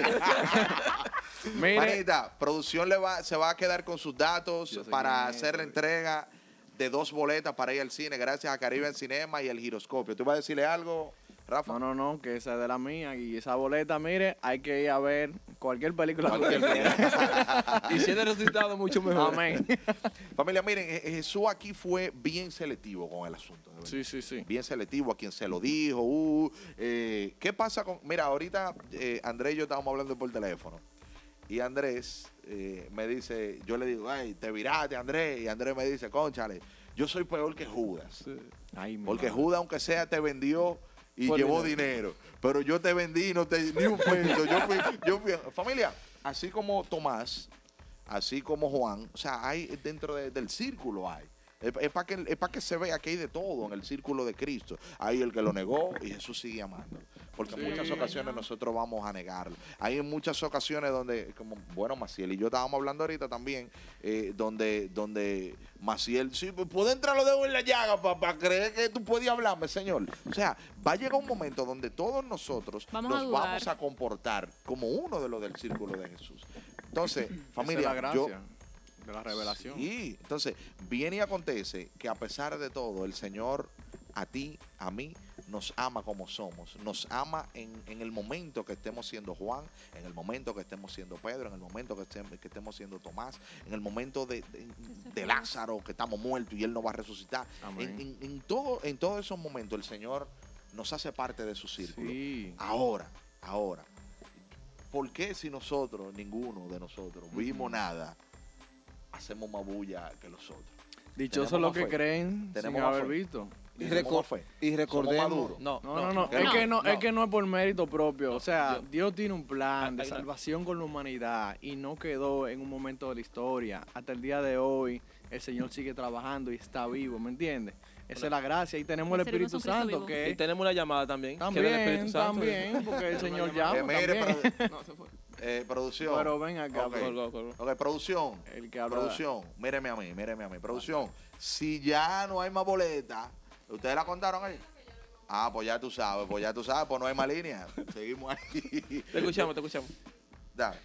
Mire,
Manita, producción le va, se va a quedar con sus datos
Yo sé
para
quién es,
hacer la
güey.
entrega de dos boletas para ir al cine, gracias a Caribbean Cinema y el Giroscopio. ¿Tú vas a decirle algo, Rafa?
no, no, no, que esa es de la mía. Y esa boleta, mire, hay que ir a ver cualquier película. que
Cualquier
usted quiera.
Y si es de resultado, mucho mejor.
Amén.
Familia, miren, Je- Jesús aquí fue bien selectivo con el asunto. de verdad.
Sí, sí, sí.
Bien selectivo a quien se lo dijo. uh, eh, ¿Qué pasa con...? Mira, ahorita eh, Andrés y yo estábamos hablando por teléfono. Y Andrés eh, me dice, yo le digo, ay, te viraste, Andrés. Y Andrés me dice, cónchale, yo soy peor que Judas.
Ay, mi
Porque
madre.
Judas, aunque sea, te vendió y
Por
llevó
dinero.
dinero. Pero yo te vendí y no te di ni un peso. Yo fui, yo fui. Familia, así como Tomás, así como Juan, o sea, hay dentro de- del círculo hay. Es, es para que, es pa' que se vea que hay de todo en el círculo de Cristo. Hay el que lo negó y Jesús sigue amando. Porque en muchas ocasiones nosotros vamos a negarlo. Hay en muchas ocasiones donde, como, bueno, Maciel y yo estábamos hablando ahorita también, eh, donde, donde Maciel, sí, pues, puede entrar los dedos en la llaga para creer que tú podías hablarme, Señor. O sea, va a llegar un momento donde todos nosotros
Vamos a
nos
dudar.
vamos a comportar como uno de los del círculo de Jesús. Entonces,
Esa
familia,
es la gracia
yo,
de la revelación.
Sí, entonces viene y acontece que a pesar de todo, el Señor a ti, a mí, nos ama como somos. Nos ama en, en el momento que estemos siendo Juan, en el momento que estemos siendo Pedro, en el momento que estemos, que estemos siendo Tomás, en el momento de, de, de Lázaro, que estamos muertos y Él nos va a resucitar.
Amén.
En, en, en todo, en todos esos momentos el Señor nos hace parte de su círculo.
Sí.
Ahora, ahora, ¿por qué si nosotros, ninguno de nosotros, vimos nada, hacemos más bulla que los otros?
Dichosos
Tenemos
los
más
que
fe.
creen
Tenemos
sin
más
haber
fe.
visto.
Y,
Tenemos
recor-
más fe.
y
Somos
recordemos,
maduros.
No,
No, no, no,
que
es, que no,
no.
es que no es por mérito propio. O sea,
Yo-
Dios tiene un plan de
Hay una-
salvación con la humanidad y no quedó en un momento de la historia. Hasta el día de hoy, el Señor sigue trabajando y está vivo, ¿me entiendes? Esa es la gracia. Y tenemos el
Le servimos
Espíritu
un Cristo
Santo
vivo.
que
Y tenemos una llamada también. que era el
también,
Espíritu Santo.
también, porque el Señor llama
Eh, mire,
también.
produ- eh, producción.
Pero ven acá,
Ok.
pues,
Colgó, colgó.
Ok, producción.
el que habla.
Producción, míreme a mí, míreme a mí. Producción, si ya no hay más boleta, ¿ustedes la contaron ahí? Ah, pues ya tú sabes, pues ya tú sabes, pues no hay más línea. Seguimos ahí.
Te escuchamos, te escuchamos.
Dale.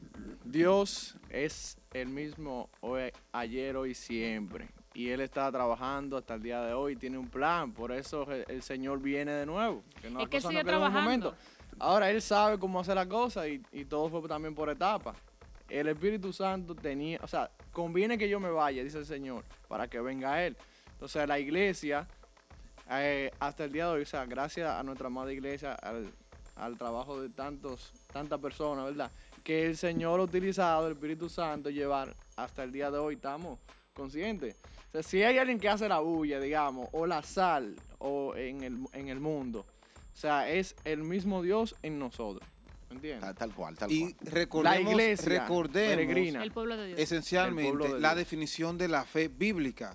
Dios es el mismo hoy, ayer, hoy, siempre. Y Él está trabajando hasta el día de hoy, tiene un plan. Por eso el, el Señor viene de nuevo. Que no,
Es
las
que
cosas
sigue
no quedan en un
trabajando.
momento. Ahora Él sabe cómo hacer las cosas y, y todo fue también por etapas. El Espíritu Santo tenía, o sea, conviene que yo me vaya, dice el Señor, para que venga Él. Entonces la iglesia, eh, hasta el día de hoy, o sea, gracias a nuestra amada iglesia, al, al trabajo de tantos, tantas personas, ¿verdad? Que el Señor ha utilizado, el Espíritu Santo, llevar hasta el día de hoy, estamos conscientes. O sea, si hay alguien que hace la bulla, digamos, o la sal, o en el, en el mundo, o sea, es el mismo Dios en nosotros, ¿entiendes?
Tal, tal cual, tal
y
cual.
recordemos,
La iglesia
recordemos
peregrina.
El pueblo de Dios.
esencialmente
El pueblo de
la
Dios.
definición de la fe bíblica,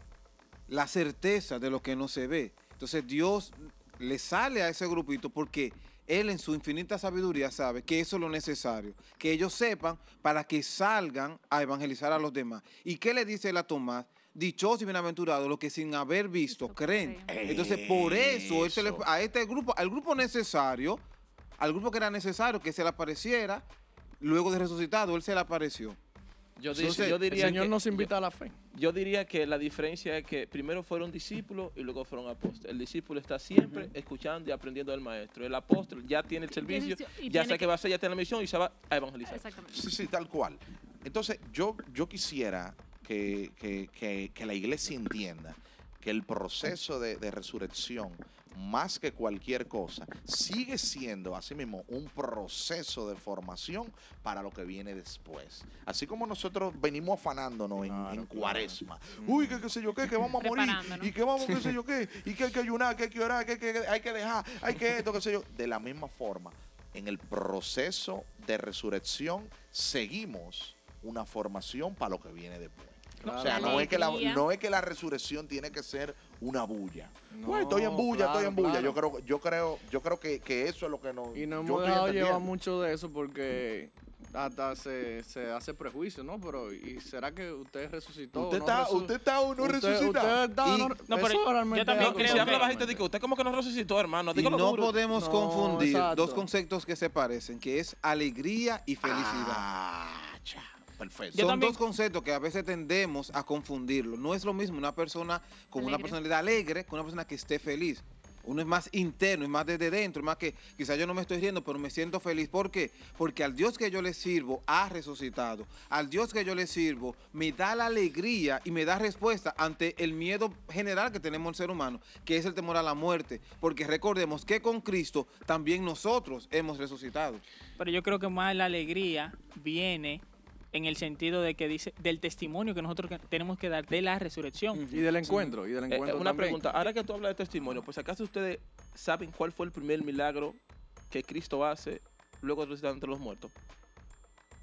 la certeza de lo que no se ve. Entonces Dios le sale a ese grupito porque Él en su infinita sabiduría sabe que eso es lo necesario, que ellos sepan para que salgan a evangelizar a los demás. ¿Y qué le dice él a Tomás? Dichosos y bienaventurados los que sin haber visto
Visto,
creen.
creen.
Entonces por eso, él se le-
Eso.
a este grupo, al grupo necesario, al grupo que era necesario que se le apareciera, luego de resucitado, él se le apareció.
Yo, di-
Entonces,
yo
El
diría
Señor
que,
nos invita a la fe.
yo diría que la diferencia es que primero fueron discípulos y luego fueron apóstoles. El discípulo está siempre escuchando y aprendiendo del maestro. El apóstol ya tiene el servicio,
y
ya
tiene
sabe
que-
qué va a hacer, ya tiene la misión y se va a evangelizar.
Exactamente.
Sí, sí, tal cual. Entonces, yo, yo quisiera que, que- que- que la iglesia entienda que el proceso de, de resurrección, más que cualquier cosa, sigue siendo, así mismo, un proceso de formación para lo que viene después. Así como nosotros venimos afanándonos en,
Claro,
en
claro.
cuaresma. Uy, que qué sé yo qué, que vamos a morir.
Preparándonos.
Y que vamos, qué sé yo qué. Y que hay que ayunar, que hay que orar, que, hay que hay que dejar, hay que esto, qué sé yo. De la misma forma, en el proceso de resurrección, seguimos una formación para lo que viene después.
Claro.
O sea,
La
no es, que la,
alegría.
no es que la resurrección tiene que ser una bulla.
No,
Bueno, estoy en bulla, estoy
claro,
en bulla.
claro.
Yo creo, yo creo, yo creo que, que eso es lo que nos.
Y no
yo
hemos
estoy
dejado llevar
entendiendo.
mucho de eso porque hasta se, se hace prejuicio, ¿no? Pero ¿y será que usted resucitó?
Usted
no
está,
resu-
usted está o no
usted-
resucitado.
Usted está,
Y-
no,
No, pero
eso
yo
realmente
también
es
creo
algo
que... Si habla
realmente.
bajito, digo, usted como que no resucitó, hermano.
Y
Dígalo
no
duro.
podemos
No,
confundir
exacto.
dos conceptos que se parecen, que es alegría y felicidad.
Ah, cha, perfecto.
Yo
Son
también-
dos conceptos que a veces tendemos a confundirlo. No es lo mismo una persona con una
Alegre.
personalidad alegre que una persona que esté feliz. Uno es más interno, es más desde dentro, es más que quizás yo no me estoy riendo, pero me siento feliz. ¿Por qué? Porque al Dios que yo le sirvo ha resucitado. Al Dios que yo le sirvo me da la alegría y me da respuesta ante el miedo general que tenemos el ser humano, que es el temor a la muerte. Porque recordemos que con Cristo también nosotros hemos resucitado.
Pero yo creo que más la alegría viene en el sentido de que dice del testimonio que nosotros que- tenemos que dar de la resurrección.
Y del encuentro, y del
Eh,
encuentro
eh, una
también.
pregunta, ahora que tú hablas de testimonio, pues ¿acaso ustedes saben cuál fue el primer milagro que Cristo hace luego de resucitar entre los muertos?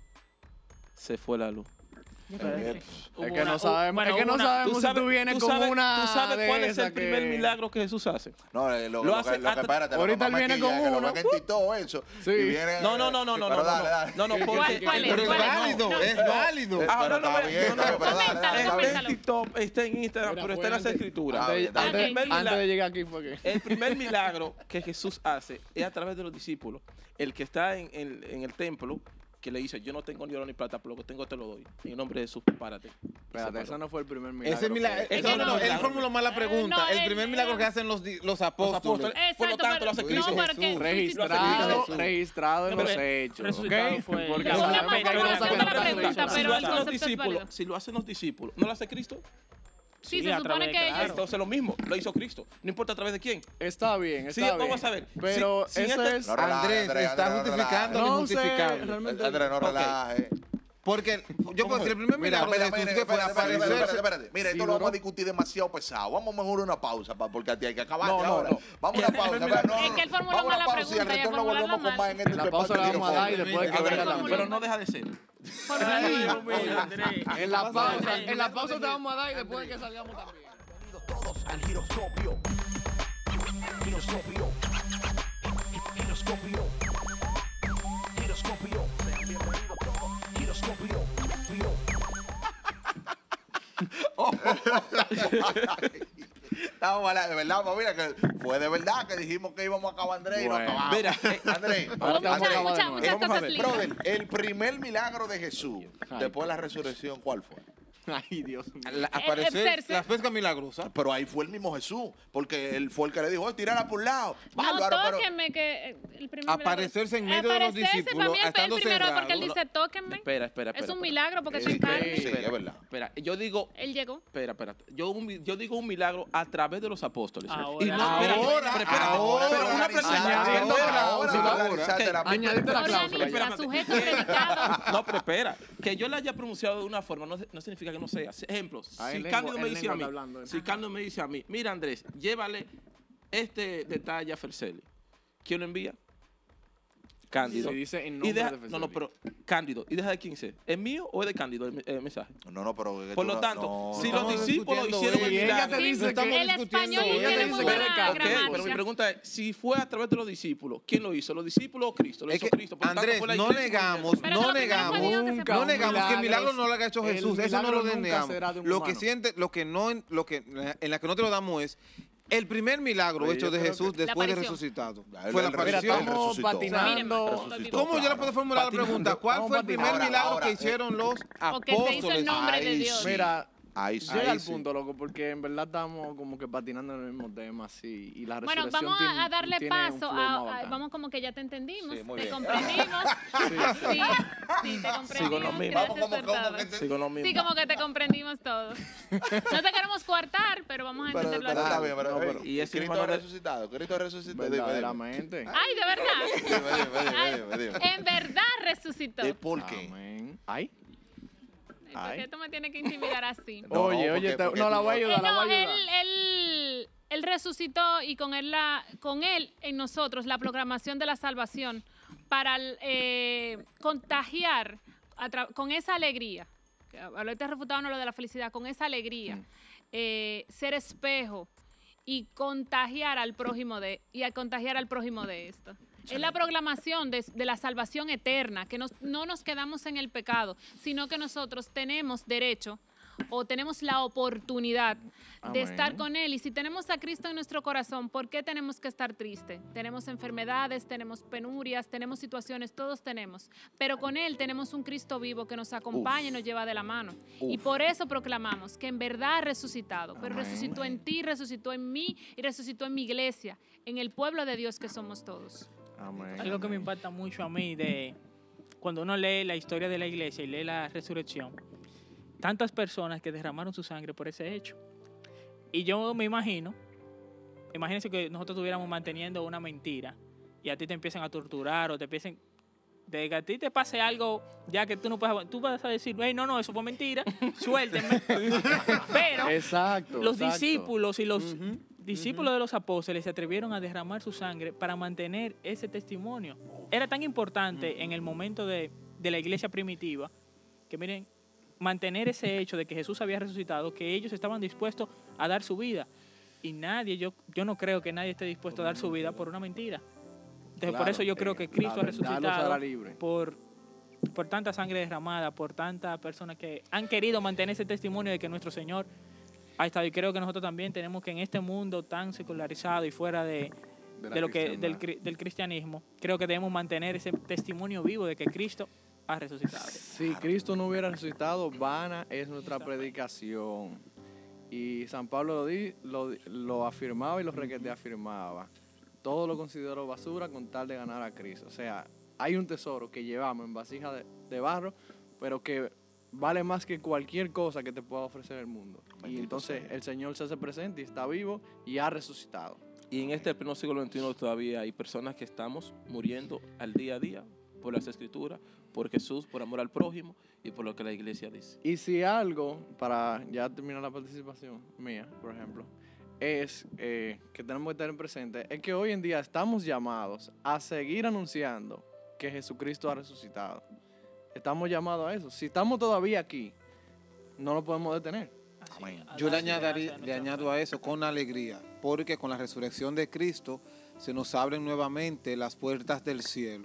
se fue la luz.
Es
Hubo
que
una-
no sabemos,
bueno,
es que no
una-
sabemos
¿Tú
si
sabes,
tú vienes
tú
con
sabes-
una
¿Tú sabes
de
cuál es
esa
el primer
que-
milagro que Jesús hace?
No, eh, lo,
Lo
lo
hace
que, lo que
atra-
espérate, lo
Ahorita
que más
él viene
me quilla
con
es que lo
uno.
ven quitó eso.
Sí.
y viene-
No, no, no, no, no,
Pero
no,
dale,
no,
dale.
no, no,
¿Cuál-
porque
cuál es?
Pero es
¿Cuál es?
válido,
No.
es válido.
Ahora
Pero
no
está
voy-
bien,
no, no,
pero dale,
Coméntalo,
dale,
está
dale.
en TikTok, está en Instagram,
Mira,
pero
fue
está en las
antes-
escrituras.
Ah, bien,
Antes,
dale.
El
antes-
primer
antes
milagro-
de llegar aquí fue que...
El primer milagro que Jesús hace es a través de los discípulos. El que está en, en- en el templo, que le dice, yo no tengo ni oro ni plata, pero lo que tengo te lo doy. En el nombre de Jesús, párate. Y se
Espérate,
paró.
eso no fue el primer milagro.
Ese milagro,
que-
Ese
no, no, no,
no,
él
no.
formuló mal la pregunta.
no,
el
él-
primer milagro que hacen los, di- los apóstoles.
apóstoles. Por lo
Exacto,
tanto,
pero-
lo hace Cristo.
No, porque
Jesús.
Registrado,
Jesús.
registrado en
No,
los
pero
hechos,
resucitado
¿ok?
fue-
Porque
Ya,
una
sabemos que hay
forma de
cosas
hacer
que
la
no están
pregunta,
registradas.
Si
pero
lo
el
hacen los
concepto es
discípulos,
válido.
si lo hacen los discípulos, ¿no lo hace Cristo?
Sí,
Sí,
se
a
supone
través
que
de-
ellos...
claro.
Entonces lo mismo, lo hizo Cristo. No importa a través de quién.
Está bien,
Sí,
está bien.
vamos a ver.
Pero
Si- si
eso
este-
es...
No, relaja,
Andrés,
Andrés,
está
Andrés, no
justificando
relaja.
lo
No sé,
injustificable.
realmente...
Andrés, no
Ok.
relaje.
Porque yo puedo decir, el primer
Mira,
milagro de
espera,
Jesús
espera,
que fue
espérate, espérate, espérate,
aparecerse.
espérate. Mira,
Sí,
esto lo vamos a
bro.
discutir demasiado pesado. Vamos mejor a una pausa, pa, porque a ti hay que acabar
No, no,
ahora.
no.
Vamos a una pausa. espera, no,
Es
no,
que él
no.
formuló
Vamos a
mal la
una pausa y al
pregunta,
retorno
ella
volvemos
formuló
con más en este
En la pausa la
Tiro
vamos a dar y
Fondo.
después que
Andrés,
venga la
pero no deja de ser.
Formuló-
Dios mío, Andrés.
En la pausa,
Andrés.
en la pausa te vamos a dar y después que salgamos también.
Bienvenidos todos al giroscopio. Giroscopio. Giroscopio. Giroscopio. Sean bienvenidos todos. Giroscopio. Pio.
Estamos mal, de verdad, pues mira que fue de verdad que dijimos que íbamos a acabar Andrés y no
Bueno.
acabamos.
Mira,
Eh, Andrés,
Ahora te vamos a
Andrés,
acabar de
Muchas,
nuevo.
muchas
vamos a
cosas
ver,
lindas.
brother, el primer milagro de Jesús después de la resurrección, ¿cuál fue?
Ay, Dios mío.
La- aparecer
Ejercer-
la pesca milagrosa.
Pero ahí fue el mismo Jesús, porque él fue el que le dijo, tírala por un lado.
No,
Bárbaro, pero...
tóquenme, que eh, el primer
Aparecerse en
milagro-
medio de los
Aparecerse
discípulos,
para mí es el
estando
primero porque él
cerrado.
dice, tóquenme.
espera, espera, espera.
Es un
espera.
milagro porque
Sí,
te encarne.
sí, es verdad.
Espera, yo digo,
Él llegó.
espera, espera. Yo, un mi- yo digo un milagro a través de los apóstoles.
Ahora.
Y no,
Ahora,
espera, espera, espera,
ahora,
pero una
organizaste,
pregunta.
añadiendo
ahora,
cláusula,
ahora,
ahora.
organizaste la-
Añadiste la cláusula.
Organiza,
Espérate.
sujeto predicado.
No, pero espera. Que yo la haya pronunciado de una forma no, no significa que no sea. Ejemplo,
Ah,
si
en
Cándido
lengua-
me
en
dice a
lengua
mí,
está hablando, eh.
si Cándido me dice a mí, mira Andrés, llévale este detalle a Ferceli. ¿Quién lo envía? Cándido.
Si dice en
Y
nombre
deja,
de
no, no,
Ferceli.
pero Cándido. ¿Y deja de quién es? ¿Es mío o es de Cándido el, el mensaje?
No, no, pero... que
Por
tú
lo
no-
tanto,
no,
si
no,
los
estamos
discípulos
discutiendo
hicieron el
eso.
Y ella
milagro...
te dice
estamos
que...
El
discutiendo,
español
ella
tiene
dice
muy
que-
buena
Ok, pero mi
gramática.
pregunta es, si fue a través de los discípulos, ¿quién lo hizo? ¿Los discípulos o Cristo? Lo
Es
hizo
que,
Cristo. Por lo tanto,
Andrés,
fue la
no
iglesia.
negamos,
Pero
no
que lo primero
negamos,
fue Dios que se
no
paró.
negamos que el milagro
Milagros,
no lo haya hecho
el
Jesús, eso no
milagro
lo
nunca
negamos.
será de un
Lo que
humano.
siente, lo que no, lo que en la que no te lo damos es el primer milagro
Oye,
hecho
yo
de
creo
Jesús
que-
después de
aparición.
resucitado.
Él-
Fue la
él
Mira,
aparición.
estamos
resucitó.
patinando.
Miren,
¿Cómo yo le puedo formular la pregunta? ¿Cuál
Vamos
fue el primer
patinando.
milagro
Ahora,
que
eh,
hicieron los
Porque se hizo en
apóstoles?
nombre de
Ahí
Dios.
sí.
Mira,
Ahí sí.
llega
ahí
al
sí.
punto, loco, porque en verdad estamos como que patinando en el mismo tema, sí. Y la
Bueno,
resurrección
vamos a-
tiene-
a darle
tiene un
paso
flow
a,
más
a-
bacano.
vamos como que ya te entendimos,
Sí, muy
te
bien.
comprendimos. Sí, sí, te
Sigo
comprendimos.
lo mismo.
Gracias
Vamos como,
por
como
todo.
que te-
Sigo lo mismo.
Sí, como que te comprendimos todo. No te queremos coartar, pero vamos a
Pero,
entenderlo
pero
así.
está bien, pero,
No, pero-
hey,
y ese
Cristo
hermano de-
resucitado, Cristo resucitado. Dime, dime.
Verdaderamente.
Ay, de verdad.
Dime, dime, dime,
Ay,
dime, dime.
en verdad resucitó.
¿De por qué?
Amén. Ay.
¿Por qué tú me tienes que intimidar así?
No,
Oye,
porque-
oye, te-
porque
no
tú
la voy a
Eh,
ayudar, la
no,
voy a
él,
ayudar.
él, él resucitó y con él, la, con él en nosotros la proclamación de la salvación para eh, contagiar a tra- con esa alegría. que Ahorita refutado no lo de la felicidad, con esa alegría, eh, ser espejo y contagiar al prójimo de y a contagiar al prójimo de esto. Es la proclamación de, de la salvación eterna, que nos- no nos quedamos en el pecado, sino que nosotros tenemos derecho o tenemos la oportunidad de
Amén.
estar con Él. Y si tenemos a Cristo en nuestro corazón, ¿por qué tenemos que estar tristes? Tenemos enfermedades, tenemos penurias, tenemos situaciones, todos tenemos. Pero con Él tenemos un Cristo vivo que nos acompaña y nos lleva de la mano. Y por eso proclamamos que en verdad ha resucitado. Pero
Amén.
resucitó en ti, resucitó en mí y resucitó en mi iglesia, en el pueblo de Dios que somos todos.
Amén.
Algo que me impacta mucho a mí de cuando uno lee la historia de la iglesia y lee la resurrección, tantas personas que derramaron su sangre por ese hecho. Y yo me imagino, imagínense que nosotros estuviéramos manteniendo una mentira y a ti te empiezan a torturar o te empiecen, de que a ti te pase algo ya que tú no puedes, tú vas a decir, hey, no, no, eso fue mentira, suéltenme. Pero
Exacto.
los
exacto.
discípulos y los discípulos de los apóstoles se atrevieron a derramar su sangre para mantener ese testimonio. Era tan importante en el momento de, de la iglesia primitiva que miren, mantener ese hecho de que Jesús había resucitado, que ellos estaban dispuestos a dar su vida. Y nadie, yo, yo no creo que nadie esté dispuesto a dar su vida por una mentira. Entonces, por
Claro,
eso yo creo que
eh,
Cristo
la
ha
verdad los
resucitado
hará libre.
por, por tanta sangre derramada, por tantas personas que han querido mantener ese testimonio de que nuestro Señor ha estado. Y creo que nosotros también tenemos que en este mundo tan secularizado y fuera de,
De la
de lo que del,
cristiandad.
cri- del cristianismo, creo que debemos mantener ese testimonio vivo de que Cristo ha resucitado.
Si Cristo no hubiera resucitado, vana es nuestra predicación. Y San Pablo lo, di- lo, lo afirmaba y lo requete afirmaba. Todo lo considero basura con tal de ganar a Cristo. O sea, hay un tesoro que llevamos en vasija de, de barro, pero que vale más que cualquier cosa que te pueda ofrecer el mundo. Y
Bendito
entonces
sea.
el Señor se hace presente y está vivo y ha resucitado.
Y en este pleno siglo veintiuno todavía hay personas que estamos muriendo al día a día por las escrituras, por Jesús, por amor al prójimo y por lo que la iglesia dice.
Y si algo, para ya terminar la participación mía, por ejemplo, es eh, que tenemos que tener presente, es que hoy en día estamos llamados a seguir anunciando que Jesucristo ha resucitado. Estamos llamados a eso. Si estamos todavía aquí, no lo podemos detener.
Amén.
Yo le, añadiré- le añado a eso con alegría, porque con la resurrección de Cristo se nos abren nuevamente las puertas del cielo.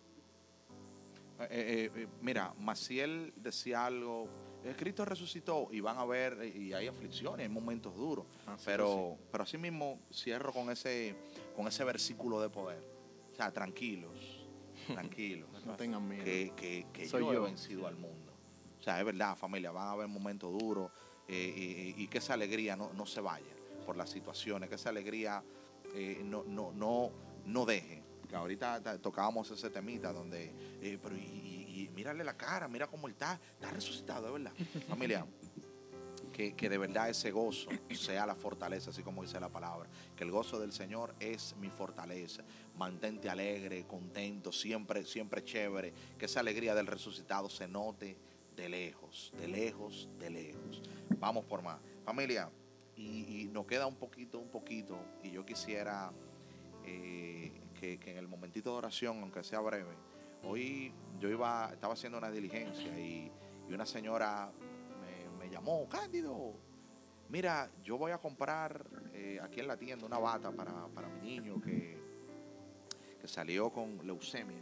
Eh, eh, eh, mira, Maciel decía algo, eh, Cristo resucitó y van a ver, eh, y hay aflicciones, hay momentos duros,
Así
pero, pero así mismo cierro con ese, con ese versículo de poder. O sea, tranquilos, tranquilos,
No tengan miedo.
que, que, que
Soy
yo he
yo.
vencido al mundo. O sea, es verdad, familia, van a haber momentos duros eh, y, y que esa alegría no, no se vaya por las situaciones, que esa alegría eh, no, no, no, no deje. Que ahorita ta- tocábamos ese temita donde, eh, pero y, y- y mírale la cara, mira cómo él está, está resucitado, es verdad. Familia, que, que de verdad ese gozo sea la fortaleza, así como dice la palabra. Que el gozo del Señor es mi fortaleza. Mantente alegre, contento, siempre, siempre chévere. Que esa alegría del resucitado se note de lejos, de lejos, de lejos. Vamos por más. Familia, y, y nos queda un poquito, un poquito, y yo quisiera eh, que, que en el momentito de oración, aunque sea breve, hoy yo iba, estaba haciendo una diligencia y, y una señora me, me llamó, Cándido, mira, yo voy a comprar eh, aquí en la tienda una bata para, para mi niño que, que salió con leucemia.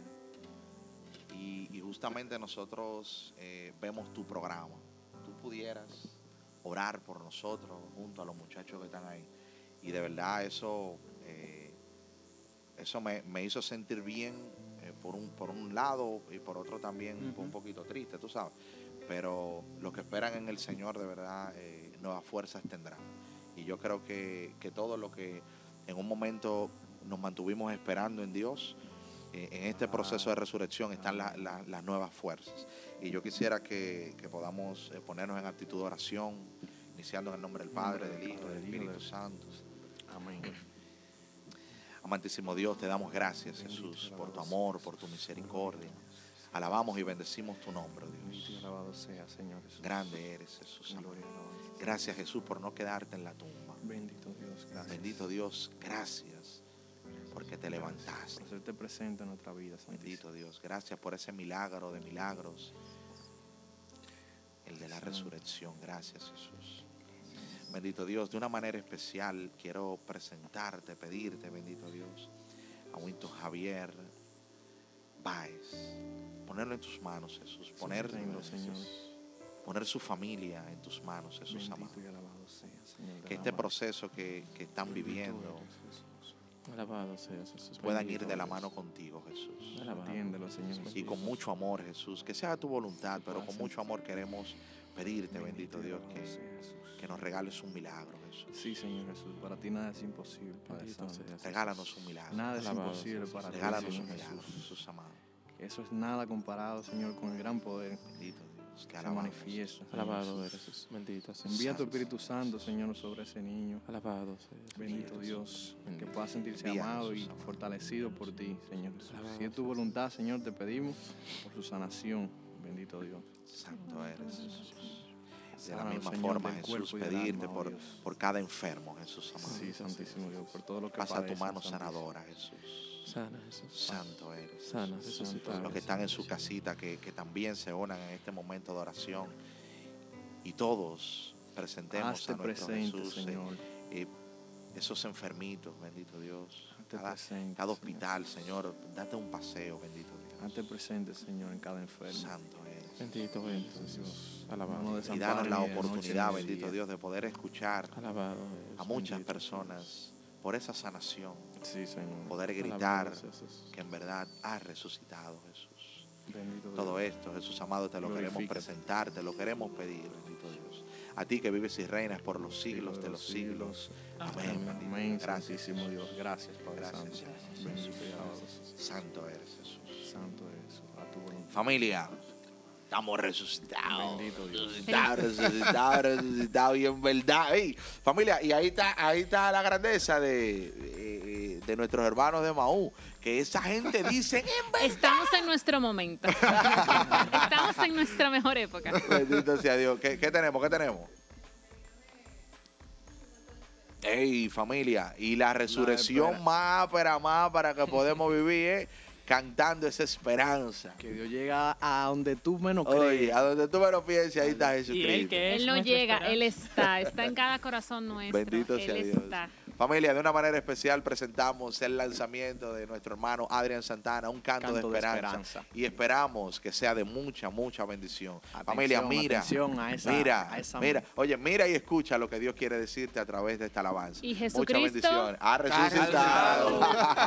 Y, y justamente nosotros eh, vemos tu programa. Tú pudieras orar por nosotros junto a los muchachos que están ahí. Y de verdad eso, eh, eso me, me hizo sentir bien eh, por, un, por un lado y por otro también un, un poquito triste, tú sabes. Pero los que esperan en el Señor de verdad eh, nuevas fuerzas tendrán. Y yo creo que, que todo lo que en un momento nos mantuvimos esperando en Dios, eh, en este proceso de resurrección están la- la- las nuevas fuerzas. Y yo quisiera que, que podamos eh, ponernos en actitud de oración, iniciando en el nombre del Padre, del Hijo, del Espíritu Santo.
Amén.
Amantísimo Dios, te damos gracias, Jesús, por tu amor, por tu misericordia. Alabamos y bendecimos tu nombre, oh
Bendito y
Dios.
alabado sea, Señor Jesús.
Grande eres, Jesús. amado.
Gloria y alabanza.
Gracias, Jesús, por no quedarte en la tumba.
Bendito Dios, gracias.
Bendito Dios, gracias porque te levantaste.
Por hacerte presente en nuestra vida, Santísimo.
Bendito Dios, gracias por ese milagro de milagros, el de la resurrección. Gracias, Jesús. Bendito Dios, de una manera especial quiero presentarte, pedirte, bendito Dios, a Winton Javier Báez, ponerlo en tus manos, Jesús, poner,
Tengo, Señor.
poner su familia en tus manos, Jesús amado.
Bendito y alabado sea, Señor.
Que este proceso que, que están viviendo
Alabado sea Jesús.
puedan ir
Bendito
de la
Dios.
mano contigo, Jesús.
Alabado.
Entiéndelo, Señor.
Y con mucho amor, Jesús, que sea tu voluntad, pero con mucho amor queremos pedirte, bendito Dios,
sea,
que,
Jesús.
que nos regales un milagro, Jesús.
Sí, Señor Jesús. Para ti nada es imposible, Padre
Bendito
Santo.
sea Jesús.
Regálanos un milagro.
Nada es
Alabado
imposible
sea
para ti,
Regálanos
Señor
un milagro,
Jesús.
Jesús amado.
Eso es nada comparado, Señor, con el gran poder
Bendito Dios, que
que se
alabamos.
manifiesta. Señor
Alabado
Jesús.
eres Jesús. Bendito sea
Envía tu
Jesús.
Espíritu Santo, Señor, sobre ese niño.
Alabado sea Jesús.
Bendito Dios, que
Bendito.
pueda sentirse
Envíanos,
amado y
Jesús, amado.
fortalecido por ti, Señor Jesús.
Alabado
Si es tu
sea
voluntad, Señor, te pedimos por su sanación. Bendito Dios.
Santo eres, Jesús. De la
Sánanos,
misma
Señor,
forma,
del
Jesús,
cuerpo y del
pedirte
alma, oh
por,
Dios.
por cada enfermo, Jesús amado.
Sí, Santísimo Dios, por todo lo que
Pasa tu
padecen,
mano
Santísimo.
sanadora, Jesús.
Sana, Jesús.
Santo eres.
Sana, resucitado.
Los que están en su casita, que, que también se unan en este momento de oración. Y todos presentemos
Hazte
a nuestro
presente,
Jesús.
Señor.
eh, eh, esos enfermitos, bendito Dios.
Hazte
Cada,
presente,
cada
Señor.
hospital, Señor. Date un paseo, bendito Dios.
Hazte presente, Señor, en cada enfermo.
Santo eres.
Bendito, bendito Jesús. Alabado.
No
Y
desampares
danos la
ni de noche
oportunidad,
ni de
bendito
día.
Dios, de poder escuchar
Alabado. Jesús.
a muchas
Bendito
personas por esa sanación.
Sí, Señor.
Poder
Alabado
gritar
Jesús.
que en verdad has resucitado, Jesús.
Bendito
Todo
Dios.
esto, Jesús amado, te lo queremos
Glorifícate.
presentar, te lo queremos pedir, bendito Dios. A ti que vives y reinas por los siglos de los siglos. Amén. bendito.
Amén,
Gracias,
Santísimo
Jesús.
Dios. Gracias, Padre
Gracias,
Santo.
Jesús.
Bendito y alabado.
Santo eres, Jesús.
Santo es a tu voluntad.
Familia, estamos resucitados.
Bendito Dios.
Resucitados, resucitados, resucitados. Y en verdad, ey, familia, y ahí está, ahí está la grandeza de, de, de nuestros hermanos de Maú, que esa gente dice en verdad.
Estamos en nuestro momento. Estamos en nuestra mejor época.
Bendito sea Dios. ¿Qué, qué tenemos? ¿Qué tenemos? Ey, familia, y la resurrección
espera.
más para más para que podemos vivir es cantando esa esperanza.
Que Dios llega a donde tú menos
Oye,
crees.
a donde tú me lo pienses, ahí está
Y él
Jesucristo.
que es
Él no
nuestra
llega,
esperanza.
Él está. Está en cada corazón nuestro.
Bendito
Él
sea Dios.
está.
Familia, de una manera especial presentamos el lanzamiento de nuestro hermano Adrián Santana, un canto,
Canto
de,
de
esperanza,
esperanza.
y esperamos que sea de mucha, mucha bendición.
Atención,
Familia, mira,
atención a esa-
mira,
a esa-
mira, oye, mira y escucha lo que Dios quiere decirte a través de esta alabanza.
Y
Muchas
Jesucristo
bendiciones. Ha
ha
resucitado.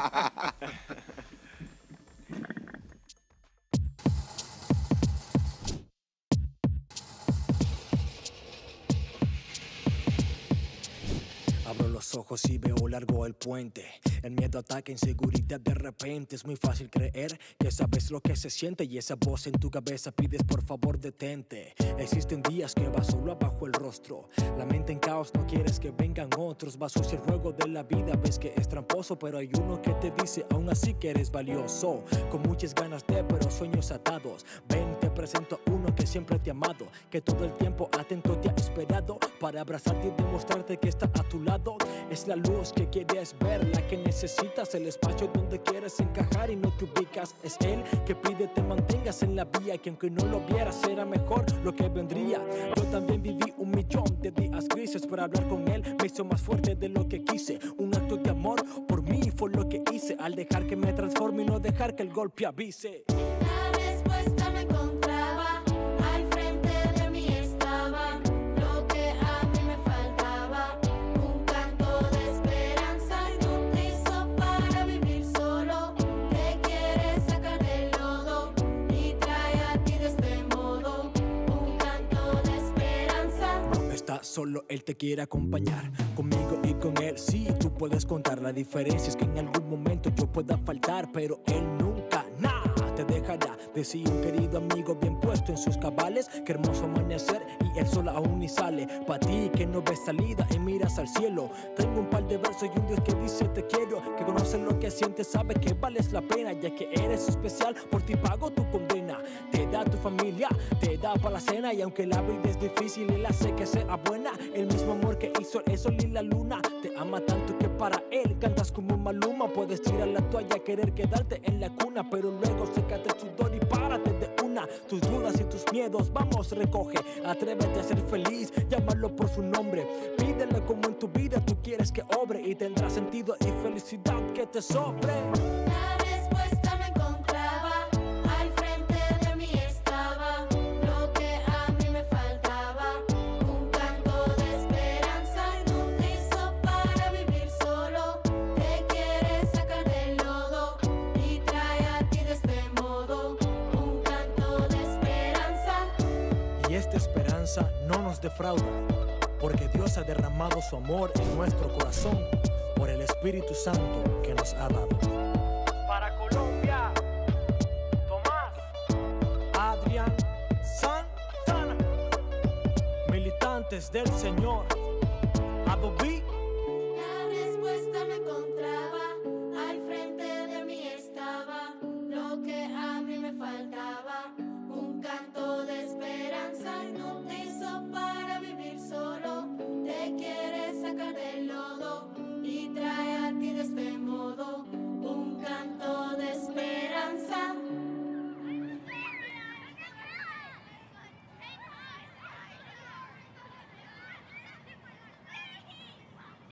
Abro los ojos y veo largo el puente. El miedo ataca, inseguridad de repente. Es muy fácil creer que sabes lo que se siente y esa voz en tu cabeza pides por favor detente. Existen días que vas solo abajo el rostro. La mente en caos, no quieres que vengan otros. Vas sucio el juego de la vida, ves que es tramposo, pero hay uno que te dice aún así que eres valioso. Con muchas ganas de, pero sueños atados. Ven, te presento a uno que siempre te ha amado, que todo el tiempo atento te ha esperado para abrazarte y demostrarte que está a tu lado. Es la luz que quieres ver, la que necesitas, el espacio donde quieres encajar y no te ubicas. Es él que pide te mantengas en la vía, que aunque no lo vieras será mejor lo que vendría. Yo también viví un millón de días grises, pero hablar con él me hizo más fuerte de lo que quise. Un acto de amor por mí fue lo que hice, al dejar que me transforme y no dejar que el golpe avise.
La respuesta me encontraba, al frente de mí estaba, lo que a mí me faltaba, un canto de esperanza y un piso para vivir solo, te quiere sacar del lodo y trae a ti de este modo, un canto de esperanza.
No estás solo, él te quiere acompañar, conmigo y con él sí, tú puedes contar. La diferencia es que en algún momento yo pueda faltar, pero él nunca, nada te dejará. Decía un querido amigo bien puesto en sus cabales, qué hermoso amanecer y el sol aún ni sale. Pa' ti que no ves salida y miras al cielo, tengo un par de versos y un Dios que dice te quiero, que conoce lo que sientes, sabe que vales la pena, ya que eres especial, por ti pago tu condena. Te da tu familia, te da para la cena, y aunque la vida es difícil, él hace que sea buena. El mismo amor que hizo el sol y la luna, te ama tanto que para él cantas como Maluma. Puedes tirar la toalla, querer quedarte en la cuna, pero luego sécate el sudor y párate de una. Tus dudas y tus miedos, vamos, recoge, atrévete a ser feliz, llámalo por su nombre, pídele como en tu vida tú quieres que obre, y tendrá sentido y felicidad que te sobre.
La respuesta me encontraba, al frente de mí estaba, lo que a mí me faltaba, un canto de esperanza y un piso para vivir solo, te quiere sacar del lodo y trae a ti de este modo, un canto de esperanza.
Y esta esperanza no nos defrauda, porque Dios ha derramado su amor en nuestro corazón por el Espíritu Santo que nos ha dado. Para Colombia, Tomás, Adrián Santana, militantes del Señor, Adobe.